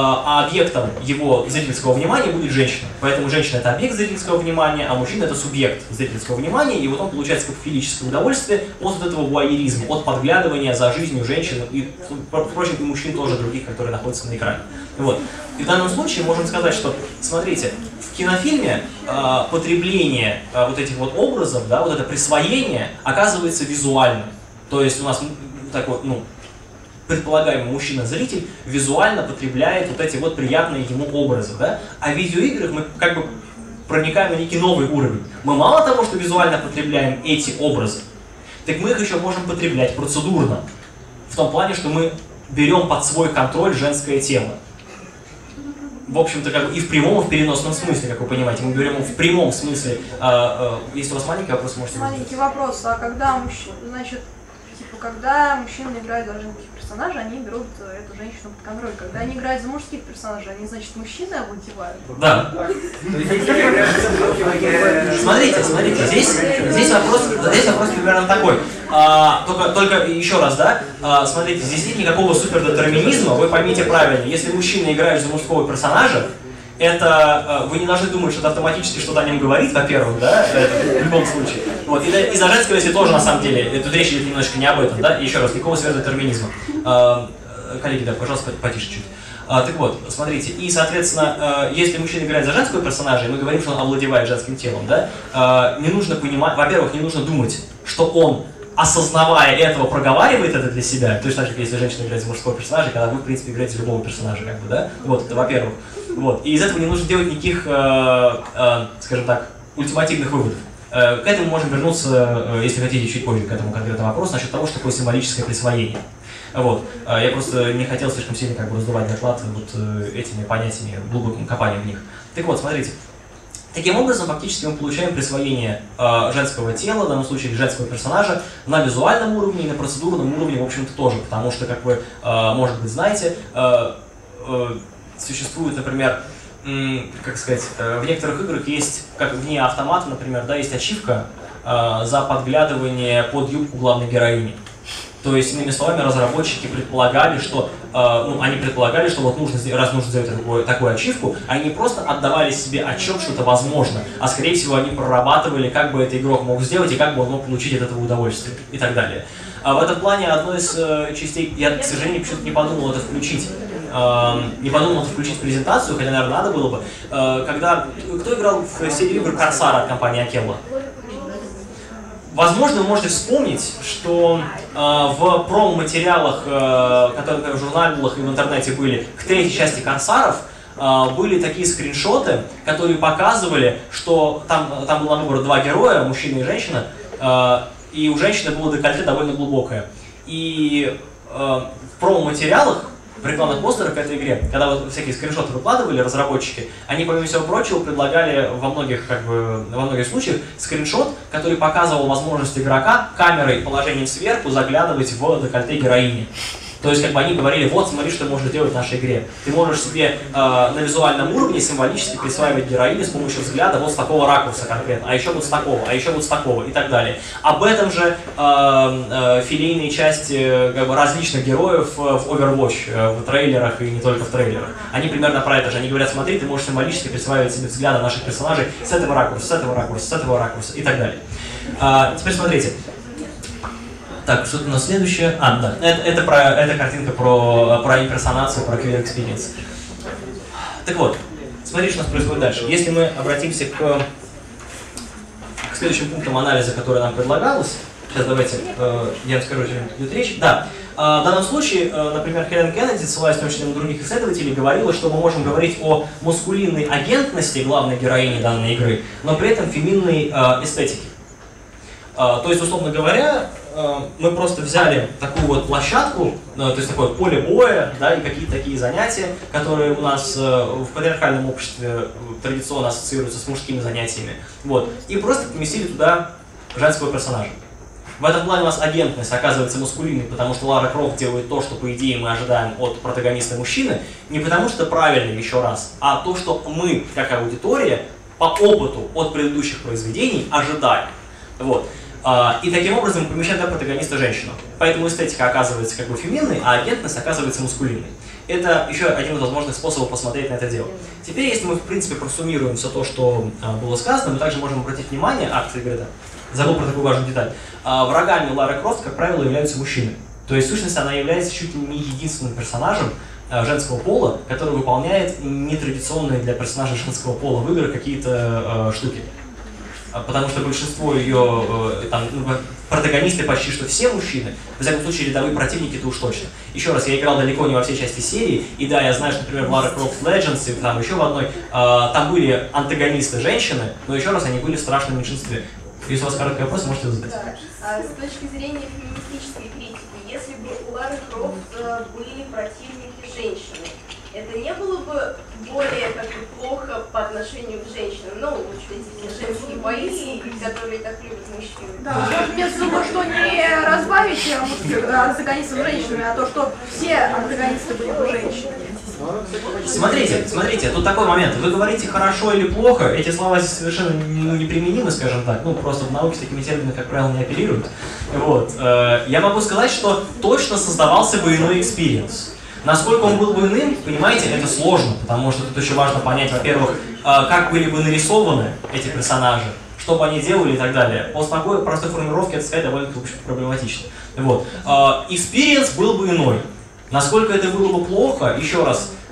А объектом его зрительского внимания будет женщина. Поэтому женщина — это объект зрительского внимания, а мужчина — это субъект зрительского внимания, и вот он получает скопофилическое удовольствие от вот этого вуайеризма, от подглядывания за жизнью женщин и, впрочем, и мужчин тоже других, которые находятся на экране. Вот. И в данном случае можно сказать, что, смотрите, в кинофильме потребление вот этих вот образов, да, вот это присвоение оказывается визуальным. То есть у нас так вот, ну, предполагаемый мужчина-зритель визуально потребляет вот эти вот приятные ему образы, да? А в видеоиграх мы как бы проникаем на некий новый уровень. Мы мало того, что визуально потребляем эти образы, так мы их еще можем потреблять процедурно. В том плане, что мы берем под свой контроль женское тело. В общем-то, как бы и в прямом, и в переносном смысле, как вы понимаете. Мы берем в прямом смысле. Если у вас маленький вопрос, можете... Маленький вопрос. А когда мужчина, значит, когда мужчины играют за женских персонажей, они берут эту женщину под контроль. Когда они играют за мужских персонажей, они, значит, мужчины овладевают? Да. Смотрите, здесь вопрос примерно такой. Только еще раз, да, смотрите, здесь нет никакого супердетерминизма, вы поймите правильно. Если мужчина играет за мужского персонажа, это вы не должны думать, что это автоматически что-то о нем говорит, во-первых, да, в любом случае. Вот. И за женского, если тоже, на самом деле, тут речь идет немножко не об этом, да, и еще раз, никакого супердетерминизма. Коллеги, да, пожалуйста, потише чуть. Так вот, смотрите, и, соответственно, если мужчина играет за женского персонажа, и мы говорим, что он овладевает женским телом, да, не нужно понимать, во-первых, не нужно думать, что он, осознавая этого, проговаривает это для себя, точно так же, если женщина играет за мужского персонажа, когда вы, в принципе, играете за любого персонажа, как бы, да, вот, это во-первых. Вот, и из этого не нужно делать никаких, скажем так, ультимативных выводов. К этому можем вернуться, если хотите, чуть позже, к этому конкретному вопросу, насчет того, что такое символическое присвоение. Вот. Я просто не хотел слишком сильно как бы раздувать доклад вот этими понятиями, глубоким копанием в них. Так вот, смотрите. Таким образом, фактически мы получаем присвоение женского тела, в данном случае женского персонажа, на визуальном уровне и на процедурном уровне, в общем-то, тоже. Потому что, как вы, может быть, знаете, существует, например, как сказать, в некоторых играх есть, как вне автомата, например, да, есть ачивка за подглядывание под юбку главной героини. То есть, иными словами, разработчики предполагали, что, они предполагали, что вот раз нужно сделать такую ачивку, они не просто отдавали себе отчет, что это возможно, а скорее всего они прорабатывали, как бы этот игрок мог сделать и как бы он мог получить от этого удовольствие и так далее. А в этом плане одной из частей, я, к сожалению, почему-то не подумал это включить. В презентацию, хотя, наверное, надо было бы. Кто играл в серию игр Корсара от компании Акелла? Возможно, вы можете вспомнить, что в промо-материалах, которые в журналах и в интернете были, к третьей части Корсаров, были такие скриншоты, которые показывали, что там было на выбор два героя, мужчина и женщина, и у женщины было декольте довольно глубокое. И в промо-материалах, в рекламных постерах к этой игре, когда вот всякие скриншоты выкладывали разработчики, они, помимо всего прочего, предлагали во многих случаях скриншот, который показывал возможность игрока камерой и положением сверху заглядывать в декольте героини. То есть, как бы они говорили, вот, смотри, что можешь делать в нашей игре. Ты можешь себе на визуальном уровне символически присваивать героиню с помощью взгляда вот с такого ракурса конкретно, а еще вот с такого, а еще вот с такого и так далее. Об этом же филейные части как бы, различных героев в Overwatch, в трейлерах и не только в трейлерах. Они примерно про это же. Они говорят, смотри, ты можешь символически присваивать себе взгляды наших персонажей с этого ракурса, с этого ракурса, с этого ракурса и так далее. Теперь смотрите. Так, что-то у нас следующее. Да, это картинка про имперсонацию, про queer experience. Так вот, смотрите, что у нас происходит дальше. Если мы обратимся к следующим пунктам анализа, который нам предлагалось, сейчас давайте я расскажу, о чем идет речь. Да, в данном случае, например, Хелен Кеннеди, ссылаясь на очень других исследователей, говорила, что мы можем говорить о маскулинной агентности главной героини данной игры, но при этом феминной эстетике. То есть, условно говоря, мы просто взяли такую вот площадку, то есть такое поле боя, да, и какие-то такие занятия, которые у нас в патриархальном обществе традиционно ассоциируются с мужскими занятиями, вот, и просто поместили туда женского персонажа. В этом плане у нас агентность оказывается маскулинной, потому что Лара Крофт делает то, что, по идее, мы ожидаем от протагониста мужчины, не потому что это правильно, еще раз, а то, что мы, как аудитория, по опыту от предыдущих произведений ожидаем. Вот. И таким образом помещаем для протагониста женщину. Поэтому эстетика оказывается как бы феминной, а агентность оказывается маскулинной. Это еще один из возможных способов посмотреть на это дело. Теперь, если мы, в принципе, просуммируем все то, что было сказано, мы также можем обратить внимание, кстати говоря, забыл про такую важную деталь, врагами Лары Крофт, как правило, являются мужчины. То есть, в сущности, она является чуть ли не единственным персонажем женского пола, который выполняет нетрадиционные для персонажа женского пола в играх какие-то штуки. Потому что большинство ее протагонисты почти что все мужчины, в всяком случае рядовые противники это уж точно. Еще раз, я играл далеко не во все части серии, и да, я знаю, что, например, в Lara Croft Legends и там еще в одной, там были антагонисты женщины, но еще раз, они были в страшном меньшинстве. Если у вас короткий вопрос, можете задать. Да. С точки зрения феминистической критики, если бы у Лары Крофт были противники женщины, это не было бы более как бы плохо по отношению к женщинам, ну, вот эти женские бои, которые так любят мужчины. Да, вместо того, что не разбавить антагонистов женщинами, а то, что все антагонисты были бы женщинами. Смотрите, тут такой момент. Вы говорите хорошо или плохо, эти слова здесь совершенно неприменимы, скажем так. Ну, просто в науке с такими терминами, как правило, не оперируют. Вот. Я могу сказать, что точно создавался бы иной экспириенс. Насколько он был бы иным, понимаете, это сложно, потому что тут еще важно понять, во-первых, как были бы нарисованы эти персонажи, что бы они делали и так далее. После такой простой формулировки это сказать довольно проблематично. Вот. Experience был бы иной. Насколько это было бы плохо, еще раз,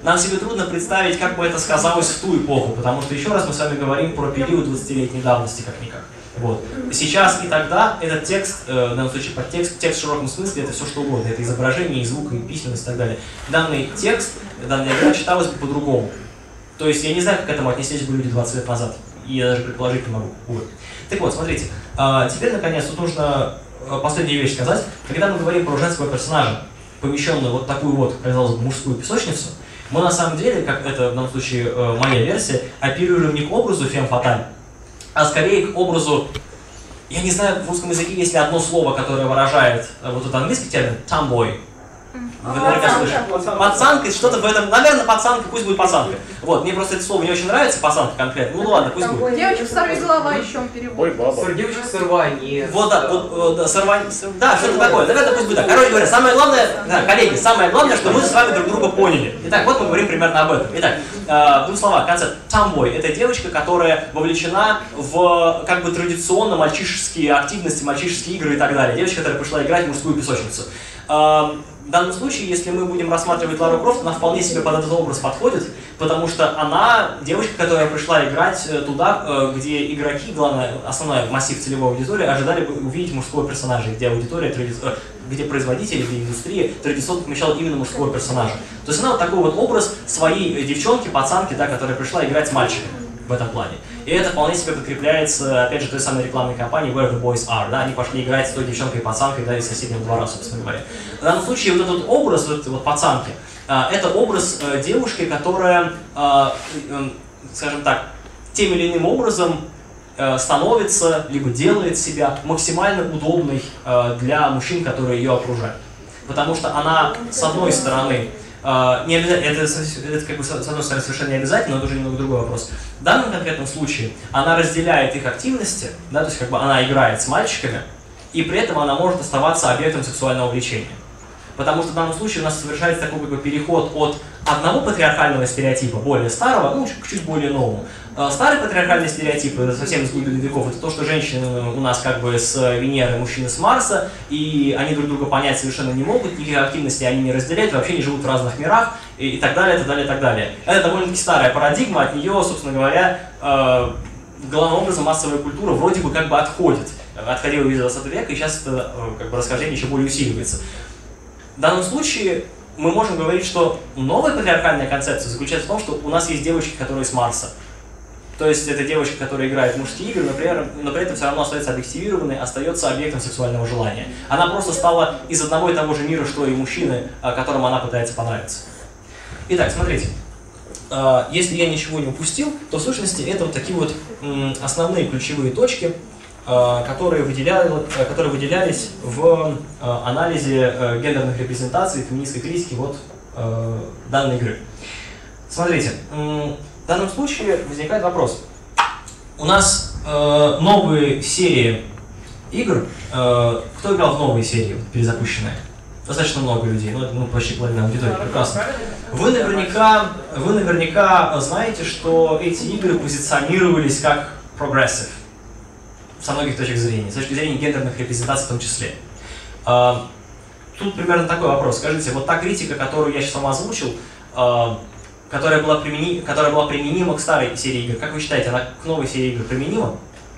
нам себе трудно представить, как бы это сказалось в ту эпоху, потому что, еще раз, мы с вами говорим про период 20-летней давности, как-никак. Вот. Сейчас и тогда этот текст, в данном случае подтекст, текст в широком смысле, это все что угодно, это изображение, и звук, и письменность и так далее. Данный текст, данная игра читалась бы по-другому. То есть я не знаю, как к этому отнеслись бы люди 20 лет назад, и я даже предположить не могу. Вот. Так вот, смотрите, теперь, наконец, тут нужно последнюю вещь сказать. Когда мы говорим про женского персонажа, помещенную вот такую вот, казалось бы, мужскую песочницу, мы на самом деле, как это в данном случае моя версия, оперируем не к образу фем фаталь, а скорее к образу, я не знаю, в русском языке есть ли одно слово, которое выражает вот этот английский термин tomboy. Вы наверняка слышали. Пацанка, что-то в этом, наверное, пацанка, пусть будет пацанка. Вот, мне просто это слово не очень нравится, пацанка конкретно, ну ладно, пусть будет. Девочка сорви голова еще он переводит. Ой, баба. Девочка сорвание. Вот, да, да, да, что-то такое, наверное, пусть будет так. Короче говоря, самое главное, да, коллеги, самое главное, что мы с вами друг друга поняли. Итак, вот мы говорим примерно об этом. Итак, в двух словах, концепт tomboy — это девочка, которая вовлечена в, как бы, традиционно мальчишеские активности, мальчишеские игры и так далее. Девочка, которая пришла играть в мужскую песочницу. В данном случае, если мы будем рассматривать Лару Крофт, она вполне себе под этот образ подходит, потому что она девочка, которая пришла играть туда, где игроки, главное, основной массив целевой аудитории, ожидали бы увидеть мужского персонажа, где аудитория, где производители, где индустрия традиционно помещала именно мужского персонажа. То есть она вот такой вот образ своей девчонки, пацанки, да, которая пришла играть с мальчиками в этом плане. И это вполне себе подкрепляется, опять же, той самой рекламной кампанией Where the Boys Are. Да? Они пошли играть с той девчонкой и пацанкой, да, из соседнего двора, собственно говоря. В данном случае вот этот образ, вот пацанки, это образ девушки, которая, скажем так, тем или иным образом становится, либо делает себя максимально удобной для мужчин, которые ее окружают. Потому что она, с одной стороны, не обязательно, это как бы, с одной стороны, совершенно не обязательно, но это уже немного другой вопрос. В данном конкретном случае она разделяет их активности, да, то есть как бы она играет с мальчиками, и при этом она может оставаться объектом сексуального влечения. Потому что в данном случае у нас совершается такой как бы переход от одного патриархального стереотипа, более старого, ну, к чуть более новому. Старый патриархальный стереотип, это совсем из глубины веков, это то, что женщины у нас как бы с Венеры, мужчины с Марса, и они друг друга понять совершенно не могут, никаких активностей они не разделяют, вообще не живут в разных мирах, и так далее, так далее, так далее. Это довольно-таки старая парадигма, от нее, собственно говоря, главным образом массовая культура вроде бы как бы отходит. Отходила весь 20 века, и сейчас это как бы расхождение еще более усиливается. В данном случае мы можем говорить, что новая патриархальная концепция заключается в том, что у нас есть девочки, которые с Марса. То есть это девочка, которая играет в мужские игры, но при этом все равно остается объективированной, остается объектом сексуального желания. Она просто стала из одного и того же мира, что и мужчины, которым она пытается понравиться. Итак, смотрите. Если я ничего не упустил, то в сущности это вот такие вот основные ключевые точки, которые выделялись в анализе гендерных репрезентаций, феминистской критики вот данной игры. Смотрите, в данном случае возникает вопрос. У нас новые серии игр. Кто играл в новые серии, перезапущенные? Достаточно много людей, ну почти половина аудитории, прекрасно. Вы наверняка знаете, что эти игры позиционировались как progressive со многих точек зрения, с точки зрения гендерных репрезентаций в том числе. Тут примерно такой вопрос. Скажите, вот та критика, которую я сейчас вам озвучил, которая была применима к старой серии игр, как вы считаете, она к новой серии игр применима?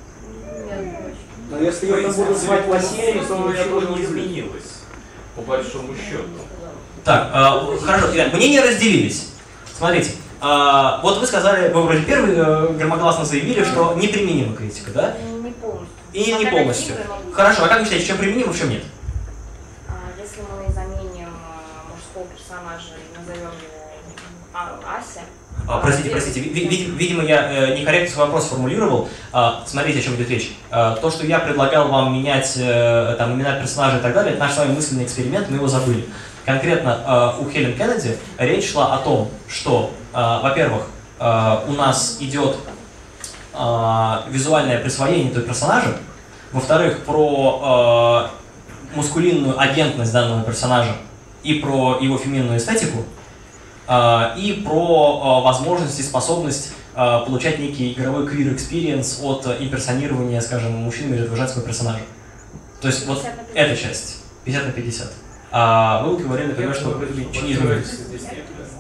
Но если ее будут звать по серии, то ничего не изменилось, по большому счету. Так, хорошо, мнения разделились. Смотрите, вот вы сказали, вы вроде первый громогласно заявили, что неприменима критика, да? Не полностью. И не полностью. Хорошо, а как вы считаете, в чем применимо, в чем нет? Если мы заменим мужского персонажа и назовем его Ася. Простите, видимо, я некорректно свой вопрос сформулировал. Смотрите, о чем идет речь. То, что я предлагал вам менять там, имена персонажей и так далее, это наш с вами мысленный эксперимент, мы его забыли. Конкретно у Хелен Кеннеди речь шла о том, что, во-первых, у нас идет визуальное присвоение той персонажа, во-вторых, про мускулинную агентность данного персонажа и про его феминную эстетику, и про возможность и способность получать некий игровой queer experience от имперсонирования, скажем, мужчины или этого женского персонажа. То есть вот эта часть, 50 на 50. А вы говорили, например, что ничего не изменилось.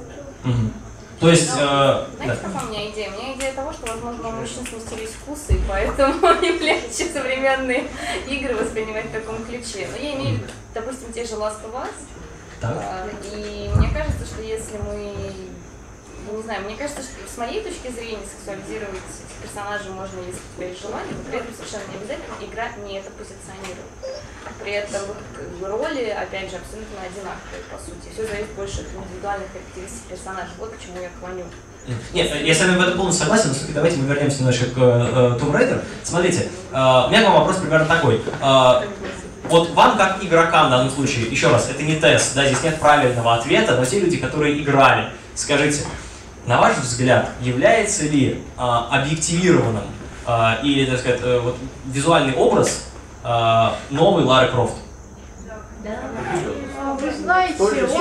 То есть, знаете, какая у меня идея? У меня идея того, что, возможно, у мужчин сместились вкусы, и поэтому им легче современные игры воспринимать в таком ключе. Но я имею в виду, допустим, те же Last of Us. И мне кажется, что если мы... Не знаю, мне кажется, что с моей точки зрения сексуализировать этих персонажей можно, если у тебя есть желание, но при этом совершенно не обязательно игра не это позиционирует. При этом роли, опять же, абсолютно одинаковые, по сути. Все зависит больше от индивидуальных характеристик персонажей. Вот к чему я клоню. Нет, я с вами в этом полностью согласен, но все-таки давайте мы вернемся немножко к Tomb Raider. Смотрите, у меня к вам вопрос примерно такой. Вот вам, как игрокам в данном случае, еще раз, это не тест, да, здесь нет правильного ответа, но те люди, которые играли, скажите, на ваш взгляд, является ли объективированным или, так сказать, вот, визуальный образ новый Лары Крофт? Вы знаете,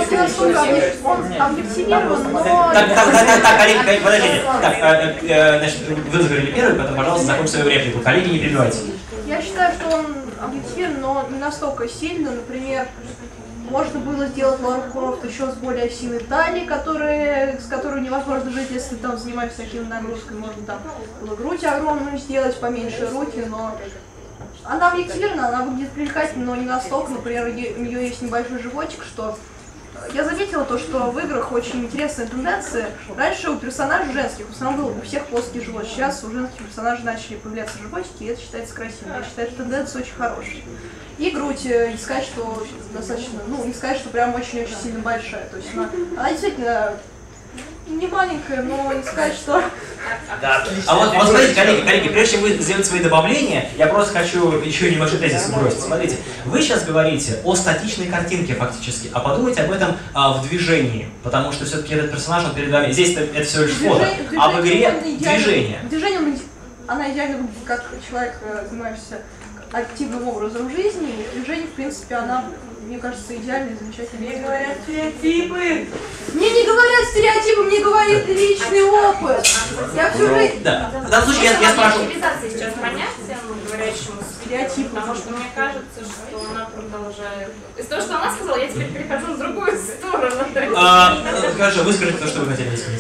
он объективирован, но... Так, коллеги, подождите. Так, значит, вы заговорили первый, потом, пожалуйста, закончите свою реплику. Коллеги, не перебивайте. Я считаю, что он объективирован, но не настолько сильно. Например, можно было сделать Лару Крофт еще с более сильной талией, с которой невозможно жить, если там занимаешься такими нагрузками. Можно там было грудь огромную сделать, поменьше руки, но... Она объективирована, она выглядит привлекательно, но не настолько. Например, у нее есть небольшой животик, что... Я заметила то, что в играх очень интересная тенденция. Раньше у персонажей женских в основном был у всех плоский живот. Сейчас у женских персонажей начали появляться животики, и это считается красивым. Я считаю, что тенденция очень хорошая. И грудь, не сказать, что достаточно, не сказать, что прям очень-очень сильно большая. То есть она действительно не маленькая, но не сказать, что... Да. А вот смотрите, коллеги, прежде чем вы сделаете свои добавления, я просто хочу еще небольшой тезис бросить. Смотрите, вы сейчас говорите о статичной картинке фактически, а подумайте об этом в движении, потому что все-таки этот персонаж, он перед вами, здесь это всего лишь фото, а в игре движение. Движение, она идеально выглядит, как человек, занимаешься активным образом жизни, и движение, в принципе, она, мне кажется, идеальная, замечательная. Мне говорят стереотипы! Мне не говорят стереотипы, мне говорит личный опыт. Я всю жизнь... Да, в данном случае я спрашиваю... Объективизация сейчас понятие, говорящему стереотип, потому что мне кажется, что она продолжает... Из того, что она сказала, я теперь перехожу на другую сторону. Хорошо, выскажите то, что вы хотели сказать.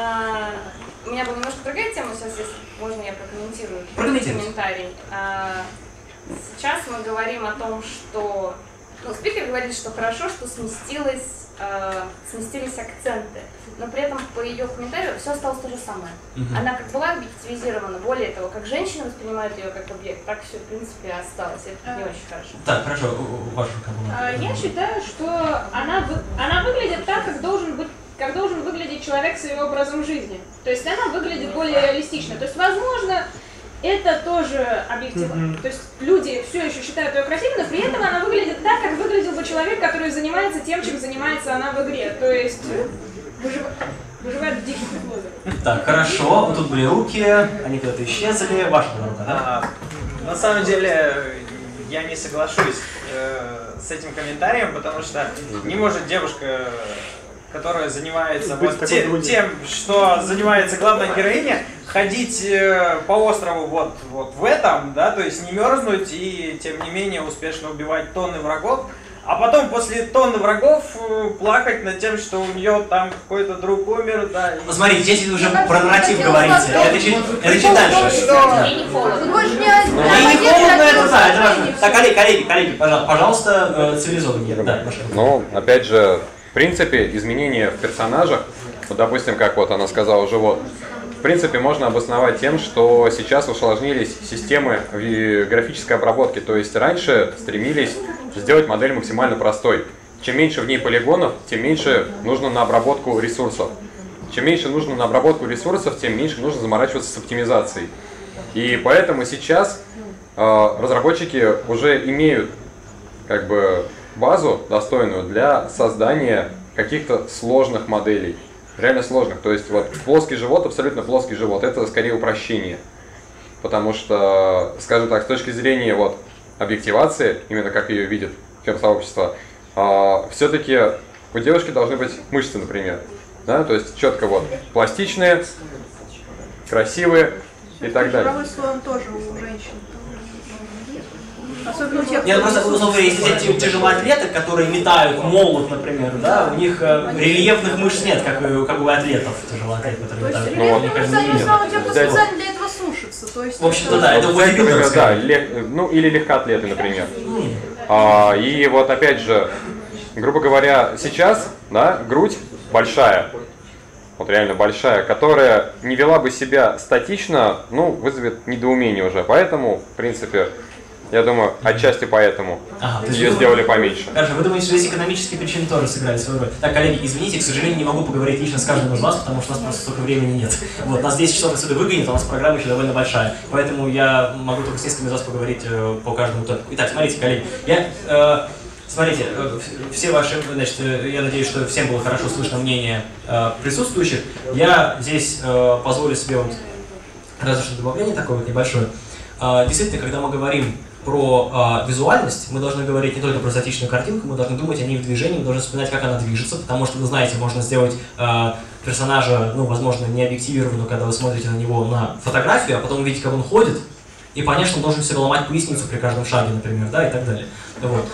У меня была немножко другая тема, сейчас, если можно, я прокомментирую. Комментарий. Сейчас мы говорим о том, что... спикер говорит, что хорошо, что сместились акценты, но при этом по ее комментарию все осталось то же самое. Она как была объективизирована, более того, как женщина воспринимает ее как объект, так все, в принципе, осталось. Это не очень хорошо. Так, хорошо, ваша комментарий. Я считаю, что она выглядит так, как должен выглядеть человек с ее образом жизни. То есть она выглядит более реалистично. То есть, возможно, это тоже объективно. То есть люди все еще считают ее красивой, но при этом она выглядит так, как выглядел бы человек, который занимается тем, чем занимается она в игре. То есть выживает в диких условиях. Так, хорошо. Вот тут были руки, они куда-то исчезли. Ваша рука, да? На самом деле, я не соглашусь с этим комментарием, потому что не может девушка, которая занимается тем, что занимается главная героиня, ходить по острову вот в этом, да, то есть не мерзнуть и тем не менее успешно убивать тонны врагов, а потом после тонны врагов плакать над тем, что у нее там какой-то друг умер, да. Смотрите, здесь вы уже про нарратив говорите, это чуть дальше. Не холодно, это да, это важно. Так, коллеги, пожалуйста, цивилизованнее. Да, ну, опять же, в принципе, изменения в персонажах, вот, допустим, как вот она сказала, живот, в принципе, можно обосновать тем, что сейчас усложнились системы графической обработки. То есть раньше стремились сделать модель максимально простой. Чем меньше в ней полигонов, тем меньше нужно на обработку ресурсов. Чем меньше нужно на обработку ресурсов, тем меньше нужно заморачиваться с оптимизацией. И поэтому сейчас разработчики уже имеют как бы базу достойную для создания каких-то сложных моделей. Реально сложных. То есть вот плоский живот, абсолютно плоский живот, это скорее упрощение. Потому что, скажем так, с точки зрения вот объективации, именно как ее видит фем-сообщество, все-таки у девушки должны быть мышцы, например. Да? То есть четко вот пластичные, красивые и так далее. Правый слой тоже у женщин. Особенно у тех, Нет, просто, условно говоря, если взять тяжелоатлеты, которые метают молот, например, да, у них рельефных мышц нет, как у атлетов тяжелоатлетов, которые метают молот. Рельефные мышцы, они в основном те, кто специально для этого сушится. То есть в общем-то, да, это да, ну или легкоатлеты, например. И вот опять же, грубо говоря, сейчас, да, грудь большая, вот реально большая, которая не вела бы себя статично, ну, вызовет недоумение уже. Поэтому, в принципе, я думаю, отчасти поэтому ее сделали поменьше. Хорошо, вы думаете, что здесь экономические причины тоже сыграли свою роль? Так, коллеги, извините, к сожалению, не могу поговорить лично с каждым из вас, потому что у нас просто столько времени нет. Вот, нас 10 часов отсюда выгонят, а у нас программа еще довольно большая. Поэтому я могу только с несколькими из вас поговорить по каждому tópiку. Итак, смотрите, коллеги, смотрите, все ваши, значит, я надеюсь, что всем было хорошо слышно мнение присутствующих. Я здесь позволю себе вот разве что добавление такое вот небольшое. Действительно, когда мы говорим про визуальность, мы должны говорить не только про статичную картинку, мы должны думать о ней в движении, мы должны вспоминать, как она движется, потому что, вы знаете, можно сделать персонажа, ну, возможно, не объективированного, когда вы смотрите на него на фотографию, а потом увидеть, как он ходит, и, конечно, он должен себе ломать поясницу при каждом шаге, например, да, и так далее. Вот.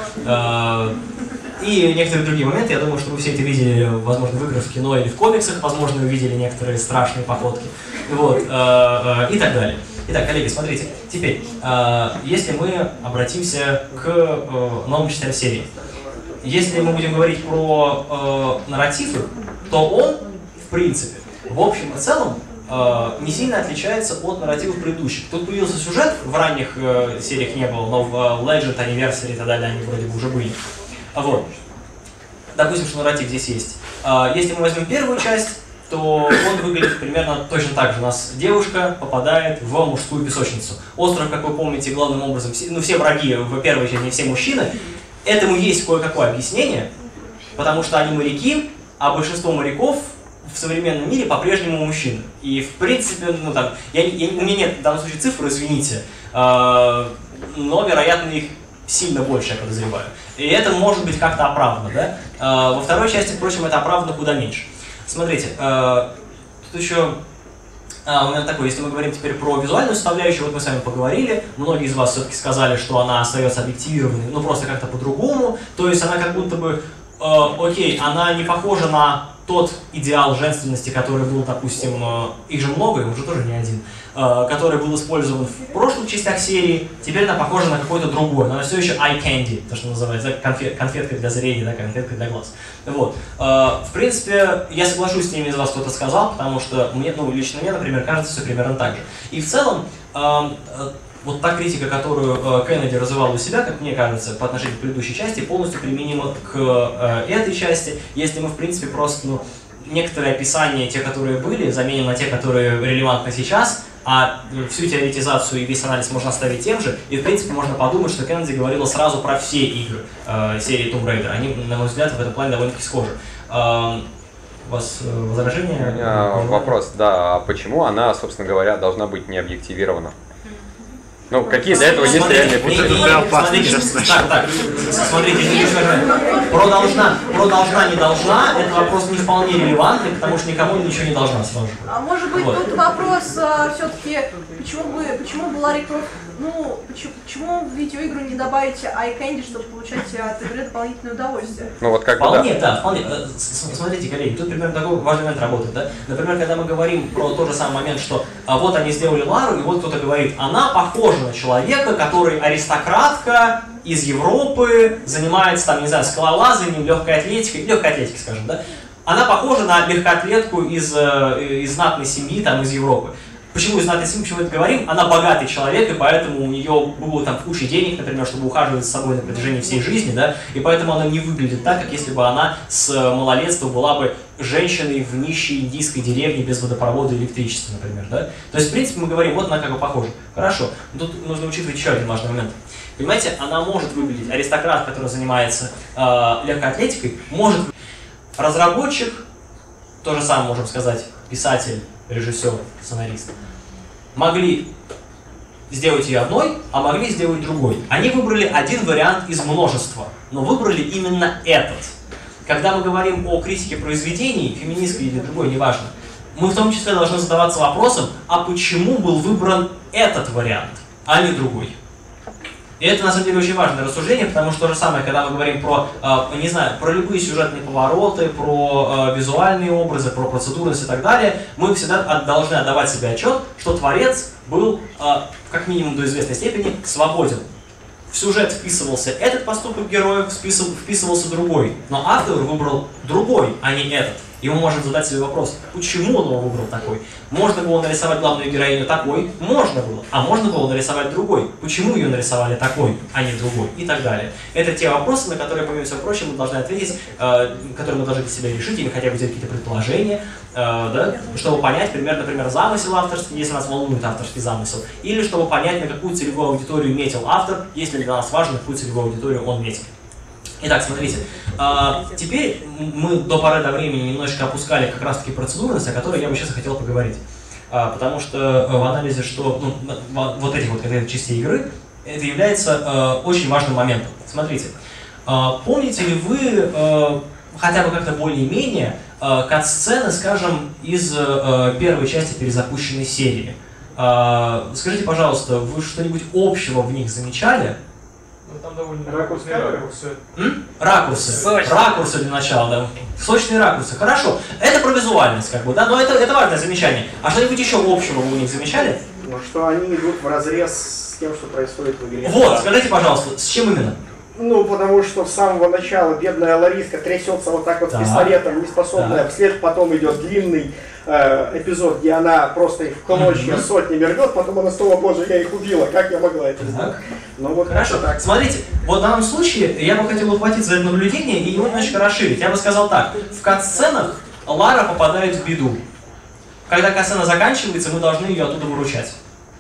И некоторые другие моменты, я думаю, что вы все это видели, возможно, в играх, в кино или в комиксах, возможно, вы видели некоторые страшные походки, вот, и так далее. Итак, коллеги, смотрите, теперь, если мы обратимся к новым частям серии, если мы будем говорить про нарративы, то он, в принципе, в общем и целом, не сильно отличается от нарративов предыдущих. Тут появился сюжет, в ранних сериях не было, но в Legend, Anniversary и так далее они вроде бы уже были. Вот. Допустим, что нарратив здесь есть. Если мы возьмем первую часть, то он выглядит примерно точно так же. У нас девушка попадает в мужскую песочницу. Остров, как вы помните, главным образом, все враги в первой части, не все мужчины. Этому есть кое-какое объяснение, потому что они моряки, а большинство моряков в современном мире по-прежнему мужчины. И в принципе, ну там, у меня нет в данном случае цифр, извините, но, вероятно, их сильно больше, я подозреваю. И это может быть как-то оправдано, да? Во второй части, впрочем, это оправдано куда меньше. Смотрите, тут еще момент такой, если мы говорим теперь про визуальную составляющую, вот мы с вами поговорили, многие из вас все-таки сказали, что она остается объективированной, ну просто как-то по-другому, то есть она как будто бы, окей, она не похожа на тот идеал женственности, который был, допустим, их же много, их уже тоже не один, который был использован в прошлых частях серии, теперь она похожа на какой-то другой, но она все еще eye candy, то, что называется, конфетка для зрения, да, конфетка для глаз. Вот. В принципе, я соглашусь с теми из вас, кто-то сказал, потому что мне, ну, лично мне, например, кажется все примерно так же. И в целом, вот та критика, которую Кеннеди развивал у себя, как мне кажется, по отношению к предыдущей части, полностью применима к этой части, если мы, в принципе, просто, ну, некоторые описания, те, которые были, заменим на те, которые релевантны сейчас, а всю теоретизацию и весь анализ можно оставить тем же, и, в принципе, можно подумать, что Кеннеди говорила сразу про все игры серии Tomb Raider. Они, на мой взгляд, в этом плане довольно-таки схожи. У вас возражения? Вопрос, да, а почему она, собственно говоря, должна быть не объективирована? Ну, какие для этого есть реальные пути? Смотрите, про должна, не должна, это вопрос не вполне релевантный, потому что никому ничего не должна сразу. А может быть, тут вопрос все-таки, почему бы Ларри Крофт, ну, почему в видеоигру не добавить eye candy, чтобы получать от игры дополнительное удовольствие? Ну, вот как бы, вполне, да, вполне. Смотрите, коллеги, тут примерно такой важный момент работает, да? Например, когда мы говорим про тот же самый момент, что вот они сделали Лару, и вот кто-то говорит, она похожа на человека, который аристократка из Европы, занимается, там, не знаю, скалолазанием, легкой атлетикой, скажем, да? Она похожа на легкоатлетку из знатной семьи, там, из Европы. Почему из знатной семьи, почему мы это говорим? Она богатый человек, и поэтому у нее было там куча денег, например, чтобы ухаживать за собой на протяжении всей жизни, да, и поэтому она не выглядит так, как если бы она с малолетства была бы женщиной в нищей индийской деревне без водопровода и электричества, например, да. То есть, в принципе, мы говорим, вот она как бы похожа. Хорошо, но тут нужно учитывать еще один важный момент. Понимаете, она может выглядеть, аристократ, который занимается легкой атлетикой, может разработчик, то же самое можем сказать, писатель, режиссер, сценарист, могли сделать ее одной, а могли сделать другой. Они выбрали один вариант из множества, но выбрали именно этот. Когда мы говорим о критике произведений, феминистской или другой, неважно, мы в том числе должны задаваться вопросом, а почему был выбран этот вариант, а не другой. И это, на самом деле, очень важное рассуждение, потому что то же самое, когда мы говорим про, не знаю, про любые сюжетные повороты, про визуальные образы, про процедурность и так далее, мы всегда должны отдавать себе отчет, что творец был, как минимум до известной степени, свободен. В сюжет вписывался этот поступок героев, вписывался другой, но автор выбрал другой, а не этот. И мы можем задать себе вопрос, почему он его выбрал такой? Можно было нарисовать главную героиню такой? Можно было. А можно было нарисовать другой? Почему ее нарисовали такой, а не другой? И так далее. Это те вопросы, на которые, помимо всего прочего, мы должны ответить, которые мы должны для себя решить, или хотя бы сделать какие-то предположения, да, чтобы понять, например, замысел авторский, если нас волнует авторский замысел, или чтобы понять, на какую целевую аудиторию метил автор, если для нас важно, на какую целевую аудиторию он метил. Итак, смотрите, теперь мы до поры до времени немножечко опускали как раз-таки процедурность, о которой я бы сейчас хотел поговорить. Потому что в анализе, что вот этих вот частей игры, это является очень важным моментом. Смотрите, помните ли вы хотя бы как-то более-менее кат-сцены, скажем, из первой части перезапущенной серии? Скажите, пожалуйста, вы что-нибудь общего в них замечали? Там довольно ракурсы. Ракурсы для начала, да. Сочные ракурсы. Хорошо. Это про визуальность, как бы, да, но это важное замечание. А что-нибудь еще общего вы у них замечали? Ну, что они идут вразрез с тем, что происходит в игре. Вот, скажите, пожалуйста, с чем именно? Ну, потому что с самого начала бедная Лариска трясется вот так вот с пистолетом, не способная, вслед потом идет длинный эпизод, где она просто их в клочья сотнями рвет, потом она снова, боже, я их убила, как я могла это сделать? Ну вот хорошо, так. Смотрите, вот в данном случае я бы хотел ухватить за это наблюдение и его немножечко расширить. Я бы сказал так, в кат-сценах Лара попадает в беду. Когда кат-сцена заканчивается, мы должны ее оттуда выручать.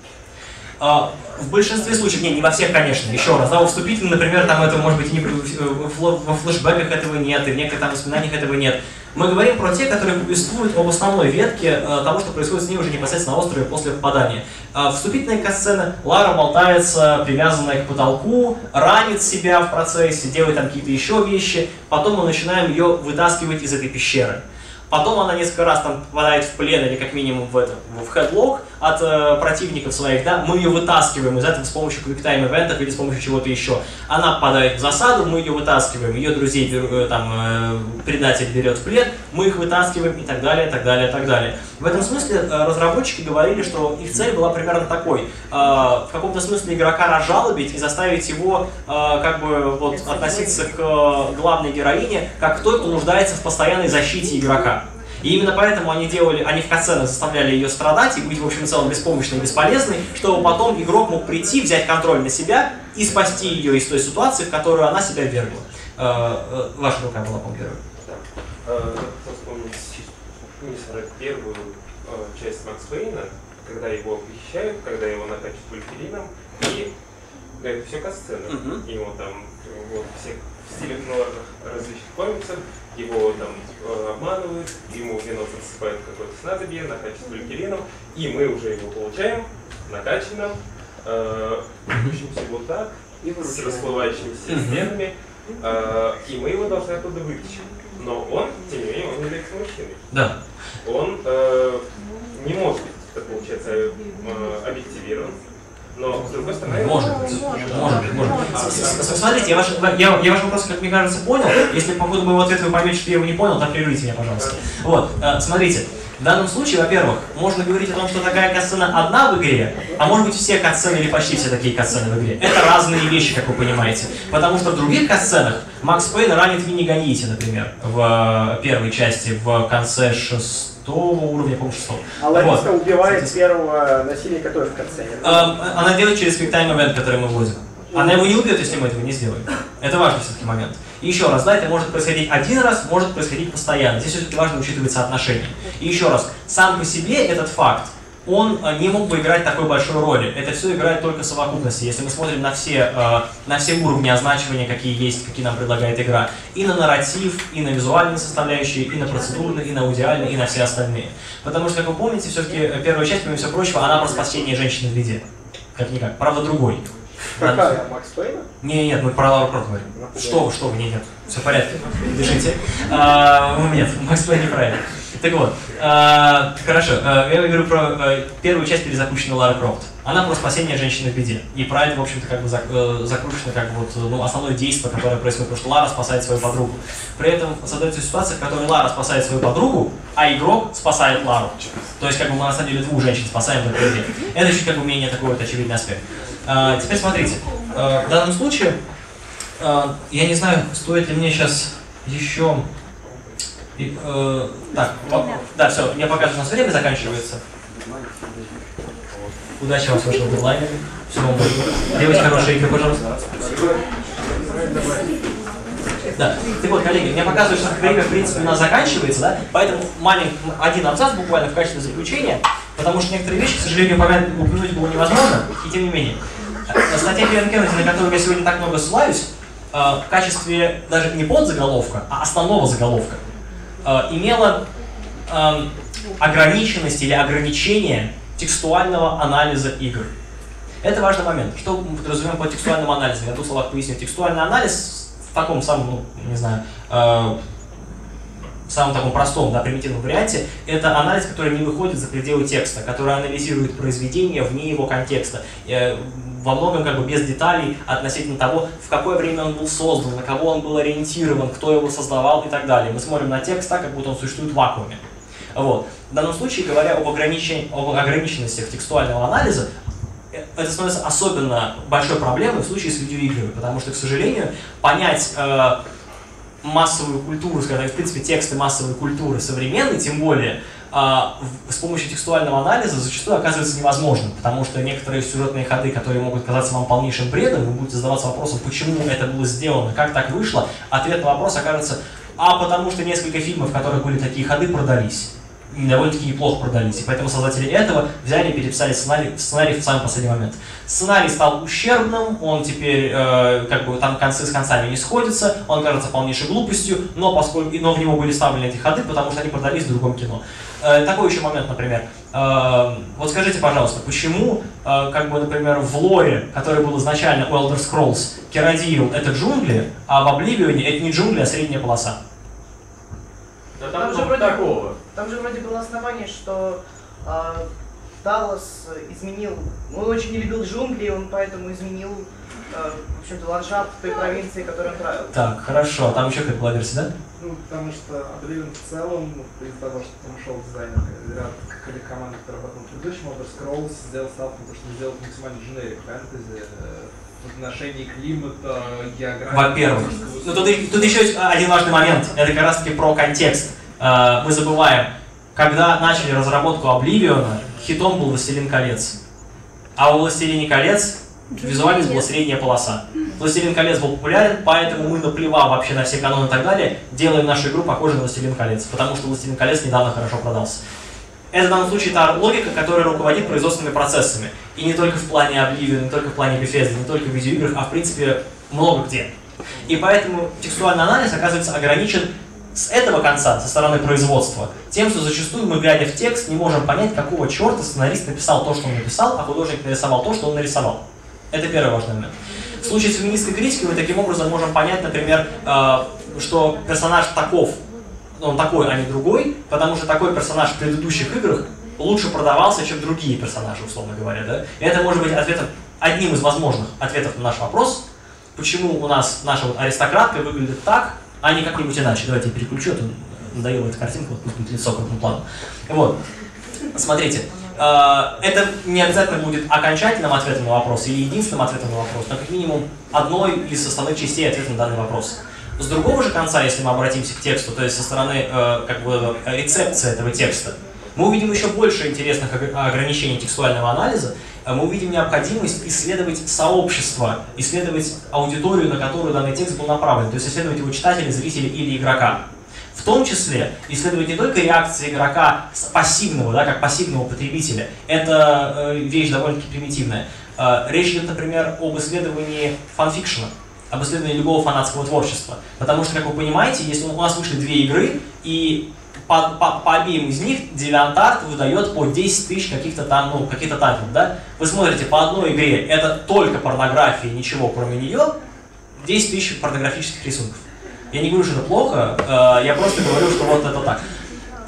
В большинстве случаев, не во всех, конечно, еще раз, да, во вступительном, например, там этого, может быть, во флешбеках этого нет, и в некоторых там воспоминаниях этого нет. Мы говорим про те, которые повествуют об основной ветке того, что происходит с ней уже непосредственно на острове после попадания. Вступительная кат-сцена, Лара болтается, привязанная к потолку, ранит себя в процессе, делает там какие-то еще вещи, потом мы начинаем ее вытаскивать из этой пещеры. Потом она несколько раз там попадает в плен или как минимум в хедлог от противников своих, да, мы ее вытаскиваем из этого с помощью квиктайм ивентов или с помощью чего-то еще. Она попадает в засаду, мы ее вытаскиваем, ее друзей предатель берет в плен, мы их вытаскиваем и так далее, так далее, так далее. В этом смысле разработчики говорили, что их цель была примерно такой: в каком-то смысле игрока разжалобить и заставить его как бы вот относиться к главной героине как к той, кто нуждается в постоянной защите игрока. И именно поэтому они в катсценах заставляли ее страдать и быть, в общем и целом, беспомощной и бесполезной, чтобы потом игрок мог прийти, взять контроль на себя и спасти ее из той ситуации, в которую она себя ввергла. Ваша рука была, по-моему, первой. Хотел вспомнить первую часть Макс Пейна, когда его похищают, когда его накачивают вольферином, и это все катсцены. Его там вот, всех в стиле различных комиксов, его там обманывают, ему в вино засыпают какое-то снадобье, накачивают вольферином, и мы уже его получаем накачанным, идущимся вот так, с расплывающимися стенами, и мы его должны оттуда вытащить. Но он, тем не менее, он является мужчиной. Да. Он не может быть, так получается, объективирован. Но, с другой стороны, может. Смотрите, я ваш вопрос, как мне кажется, понял. Если по ходу моего ответа вы поймете, что я его не понял, то прервите меня, пожалуйста. Вот, смотрите. В данном случае, во-первых, можно говорить о том, что такая катсцена одна в игре, а может быть все катсцены или почти все такие катсцены в игре. Это разные вещи, как вы понимаете. Потому что в других катсценах Макс Пейн ранит Винни Ганиити, например, в первой части, в конце 6-го уровня, по-моему, 6-го. А Лариска убивает первого насильника тоже в катсцене. Она делает через QuickTime Event, который мы вводим. Она его не убьет, если мы этого не сделаем. Это важный все-таки момент. И еще раз, да, это может происходить один раз, может происходить постоянно. Здесь все-таки важно учитывать соотношение. И еще раз, сам по себе этот факт, он не мог бы играть такой большой роли. Это все играет только в совокупности. Если мы смотрим на все уровни означивания, какие есть, какие нам предлагает игра, и на нарратив, и на визуальные составляющие, и на процедурные, и на аудиальные, и на все остальные. Потому что, как вы помните, все-таки первая часть, помимо всего прочего, она про спасение женщины в беде. Как-никак. Правда, другой. Какая? Макс Пейна? Нет, мы про Лару Крофт говорим. Что вы, нет, все в порядке, бежите. Нет, Макс Пейн не про это. Так вот, хорошо, я говорю про первую часть перезапущенной Лары Крофт. Она про спасение женщины в беде. И про это, в общем-то, как бы закручено как бы вот, основное действие, которое происходит, потому что Лара спасает свою подругу. При этом создается ситуация, в которой Лара спасает свою подругу, а игрок спасает Лару. То есть, как бы мы на самом деле двух женщин спасаем в этой игре. Это чуть как бы менее такой вот очевидный аспект. Теперь смотрите, в данном случае, я не знаю, стоит ли мне сейчас еще... так, да, все, мне показывают, у нас время заканчивается. Удачи вам с вашим дедлайном. Всего вам доброго. Делайте хорошие игры, пожалуйста. Да. Так вот, коллеги, мне показывают, что время, в принципе, у нас заканчивается, да? Поэтому маленький один абзац буквально в качестве заключения, потому что некоторые вещи, к сожалению, упомянуть было невозможно, и тем не менее. Статья Кевина Кеннеди, на которую я сегодня так много ссылаюсь, в качестве даже не подзаголовка, а основного заголовка, имела ограниченность или ограничение текстуального анализа игр. Это важный момент. Что мы подразумеваем под текстуальным анализом? Я в двух словах поясню. Текстуальный анализ в таком самом, не знаю, в самом таком простом, да, примитивном варианте, это анализ, который не выходит за пределы текста, который анализирует произведение вне его контекста. Во многом как бы без деталей относительно того, в какое время он был создан, на кого он был ориентирован, кто его создавал и так далее. Мы смотрим на текст так, как будто он существует в вакууме. Вот. В данном случае, говоря об ограниченностях текстуального анализа, это становится особенно большой проблемой в случае с видеоиграми, потому что, к сожалению, понять массовую культуру, скажем так, в принципе, тексты массовой культуры современной, тем более, с помощью текстуального анализа зачастую оказывается невозможным, потому что некоторые сюжетные ходы, которые могут казаться вам полнейшим бредом, вы будете задаваться вопросом, почему это было сделано, как так вышло, ответ на вопрос окажется, потому что несколько фильмов, в которых были такие ходы, продались. И довольно-таки неплохо продались. И поэтому создатели этого взяли и переписали сценарий в самый последний момент. Сценарий стал ущербным, он теперь как бы там концы с концами не сходятся, он кажется полнейшей глупостью, но в него были вставлены эти ходы, потому что они продались в другом кино. Такой еще момент, например. Вот скажите, пожалуйста, почему, как бы, например, в лоре, который был изначально у Elder Scrolls, Керадиил — это джунгли, а в Обливионе это не джунгли, а средняя полоса? Да там же вроде такого. Там же вроде было основание, что Даллас изменил, он очень не любил джунгли, он поэтому изменил, в общем-то, ландшафт той провинции, которую он правил. Так, хорошо, а там еще какая-то была версия, да? Ну, потому что Обливион в целом, из-за того, что там ушел дизайнер, ряд команд, которые работал в предыдущем, Elder Scrolls сделал ставку, потому что сделал максимально дженерик фэнтези, в отношении климата, географии. Во-первых, ну, тут еще один важный момент, это как раз-таки про контекст. Мы забываем, когда начали разработку Обливиона, хитом был «Властелин колец». А у «Властелине колец» визуально была средняя полоса. «Властелин колец» был популярен, поэтому мы, наплевав вообще на все каноны и так далее, делаем нашу игру похожей на «Властелин колец», потому что «Властелин колец» недавно хорошо продался. Это в данном случае та логика, которая руководит производственными процессами. И не только в плане Oblivion, не только в плане Bethesda, не только в видеоиграх, а в принципе много где. И поэтому текстуальный анализ оказывается ограничен с этого конца, со стороны производства, тем, что зачастую мы, глядя в текст, не можем понять, какого черта сценарист написал то, что он написал, а художник нарисовал то, что он нарисовал. Это первый важный момент. В случае с феминистской критикой мы таким образом можем понять, например, что персонаж таков, он такой, а не другой, потому что такой персонаж в предыдущих играх лучше продавался, чем другие персонажи, условно говоря. Да? И это может быть одним из возможных ответов на наш вопрос, почему у нас наша вот аристократка выглядит так, а не как-нибудь иначе. Давайте я переключу, это надоела эта картинка, вот тут лицо крупным планом. Вот. Смотрите, это не обязательно будет окончательным ответом на вопрос или единственным ответом на вопрос, но как минимум одной из составных частей ответа на данный вопрос. С другого же конца, если мы обратимся к тексту, то есть со стороны как бы рецепции этого текста, мы увидим еще больше интересных ограничений текстуального анализа, мы увидим необходимость исследовать сообщество, исследовать аудиторию, на которую данный текст был направлен, то есть исследовать его читателя, зрителя или игрока. В том числе исследовать не только реакции игрока пассивного, да, как пассивного потребителя, это вещь довольно-таки примитивная. Речь идет, например, об исследовании фанфикшена, об исследовании любого фанатского творчества. Потому что, как вы понимаете, если у нас вышли две игры, и по обеим из них DeviantArt выдает по 10 тысяч каких-то там, ну, каких-то тайтлов, да? Вы смотрите, по одной игре это только порнография, ничего кроме нее, 10 тысяч порнографических рисунков. Я не говорю, что это плохо, я просто говорю, что вот это так.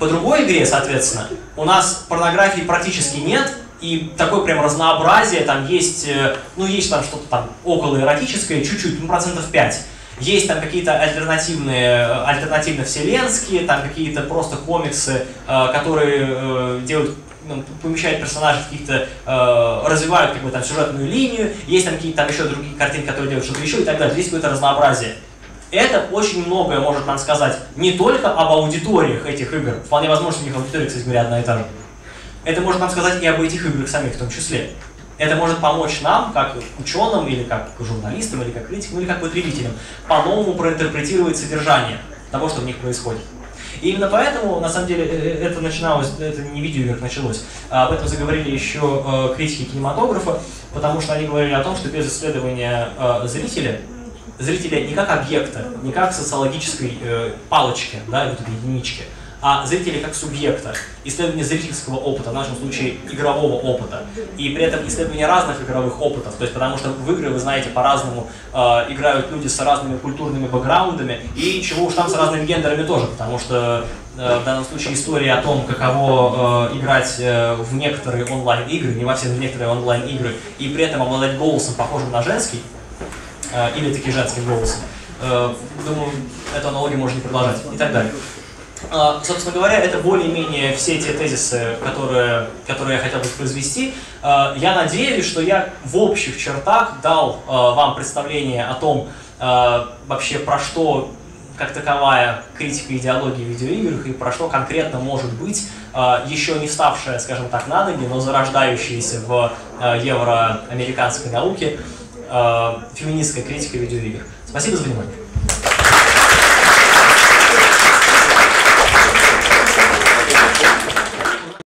по другой игре, соответственно, у нас порнографии практически нет, и такое прям разнообразие, там есть, ну, есть там что-то там около эротическое, чуть-чуть, ну, 5%. Есть там какие-то альтернативно-вселенские, там какие-то просто комиксы, которые делают, ну, помещают персонажей каких-то, развивают как бы там сюжетную линию, есть там какие-то там еще другие картинки, которые делают что-то еще и так далее. Здесь какое-то разнообразие. Это очень многое может нам сказать не только об аудиториях этих игр, вполне возможно, что у них аудитория, кстати говоря, одна и та же. Это может нам сказать и об этих играх самих в том числе. Это может помочь нам, как ученым, или как журналистам, или как критикам, или как потребителям, по-новому проинтерпретировать содержание того, что в них происходит. И именно поэтому, на самом деле, это начиналось, это не видеоиграх началось, об этом заговорили еще критики кинематографа, потому что они говорили о том, что без исследования зрителя не как объекта, не как социологической палочки, да, вот этой единички, а зрители как субъекта, исследование зрительского опыта, в нашем случае игрового опыта, и при этом исследование разных игровых опытов, то есть потому что в игры, вы знаете, по-разному играют люди с разными культурными бэкграундами, и чего уж там с разными гендерами тоже, потому что в данном случае история о том, каково играть в некоторые онлайн-игры, не во все, в некоторые онлайн-игры, и при этом обладать голосом, похожим на женский, или таки женским голосом, думаю, эту аналогию можно не продолжать, и так далее. Собственно говоря, это более-менее все те тезисы, которые я хотел бы произвести. Я надеюсь, что я в общих чертах дал вам представление о том, вообще про что как таковая критика идеологии в видеоиграх и про что конкретно может быть еще не вставшая, скажем так, на ноги, но зарождающаяся в евроамериканской науке феминистская критика видеоигр. Спасибо за внимание.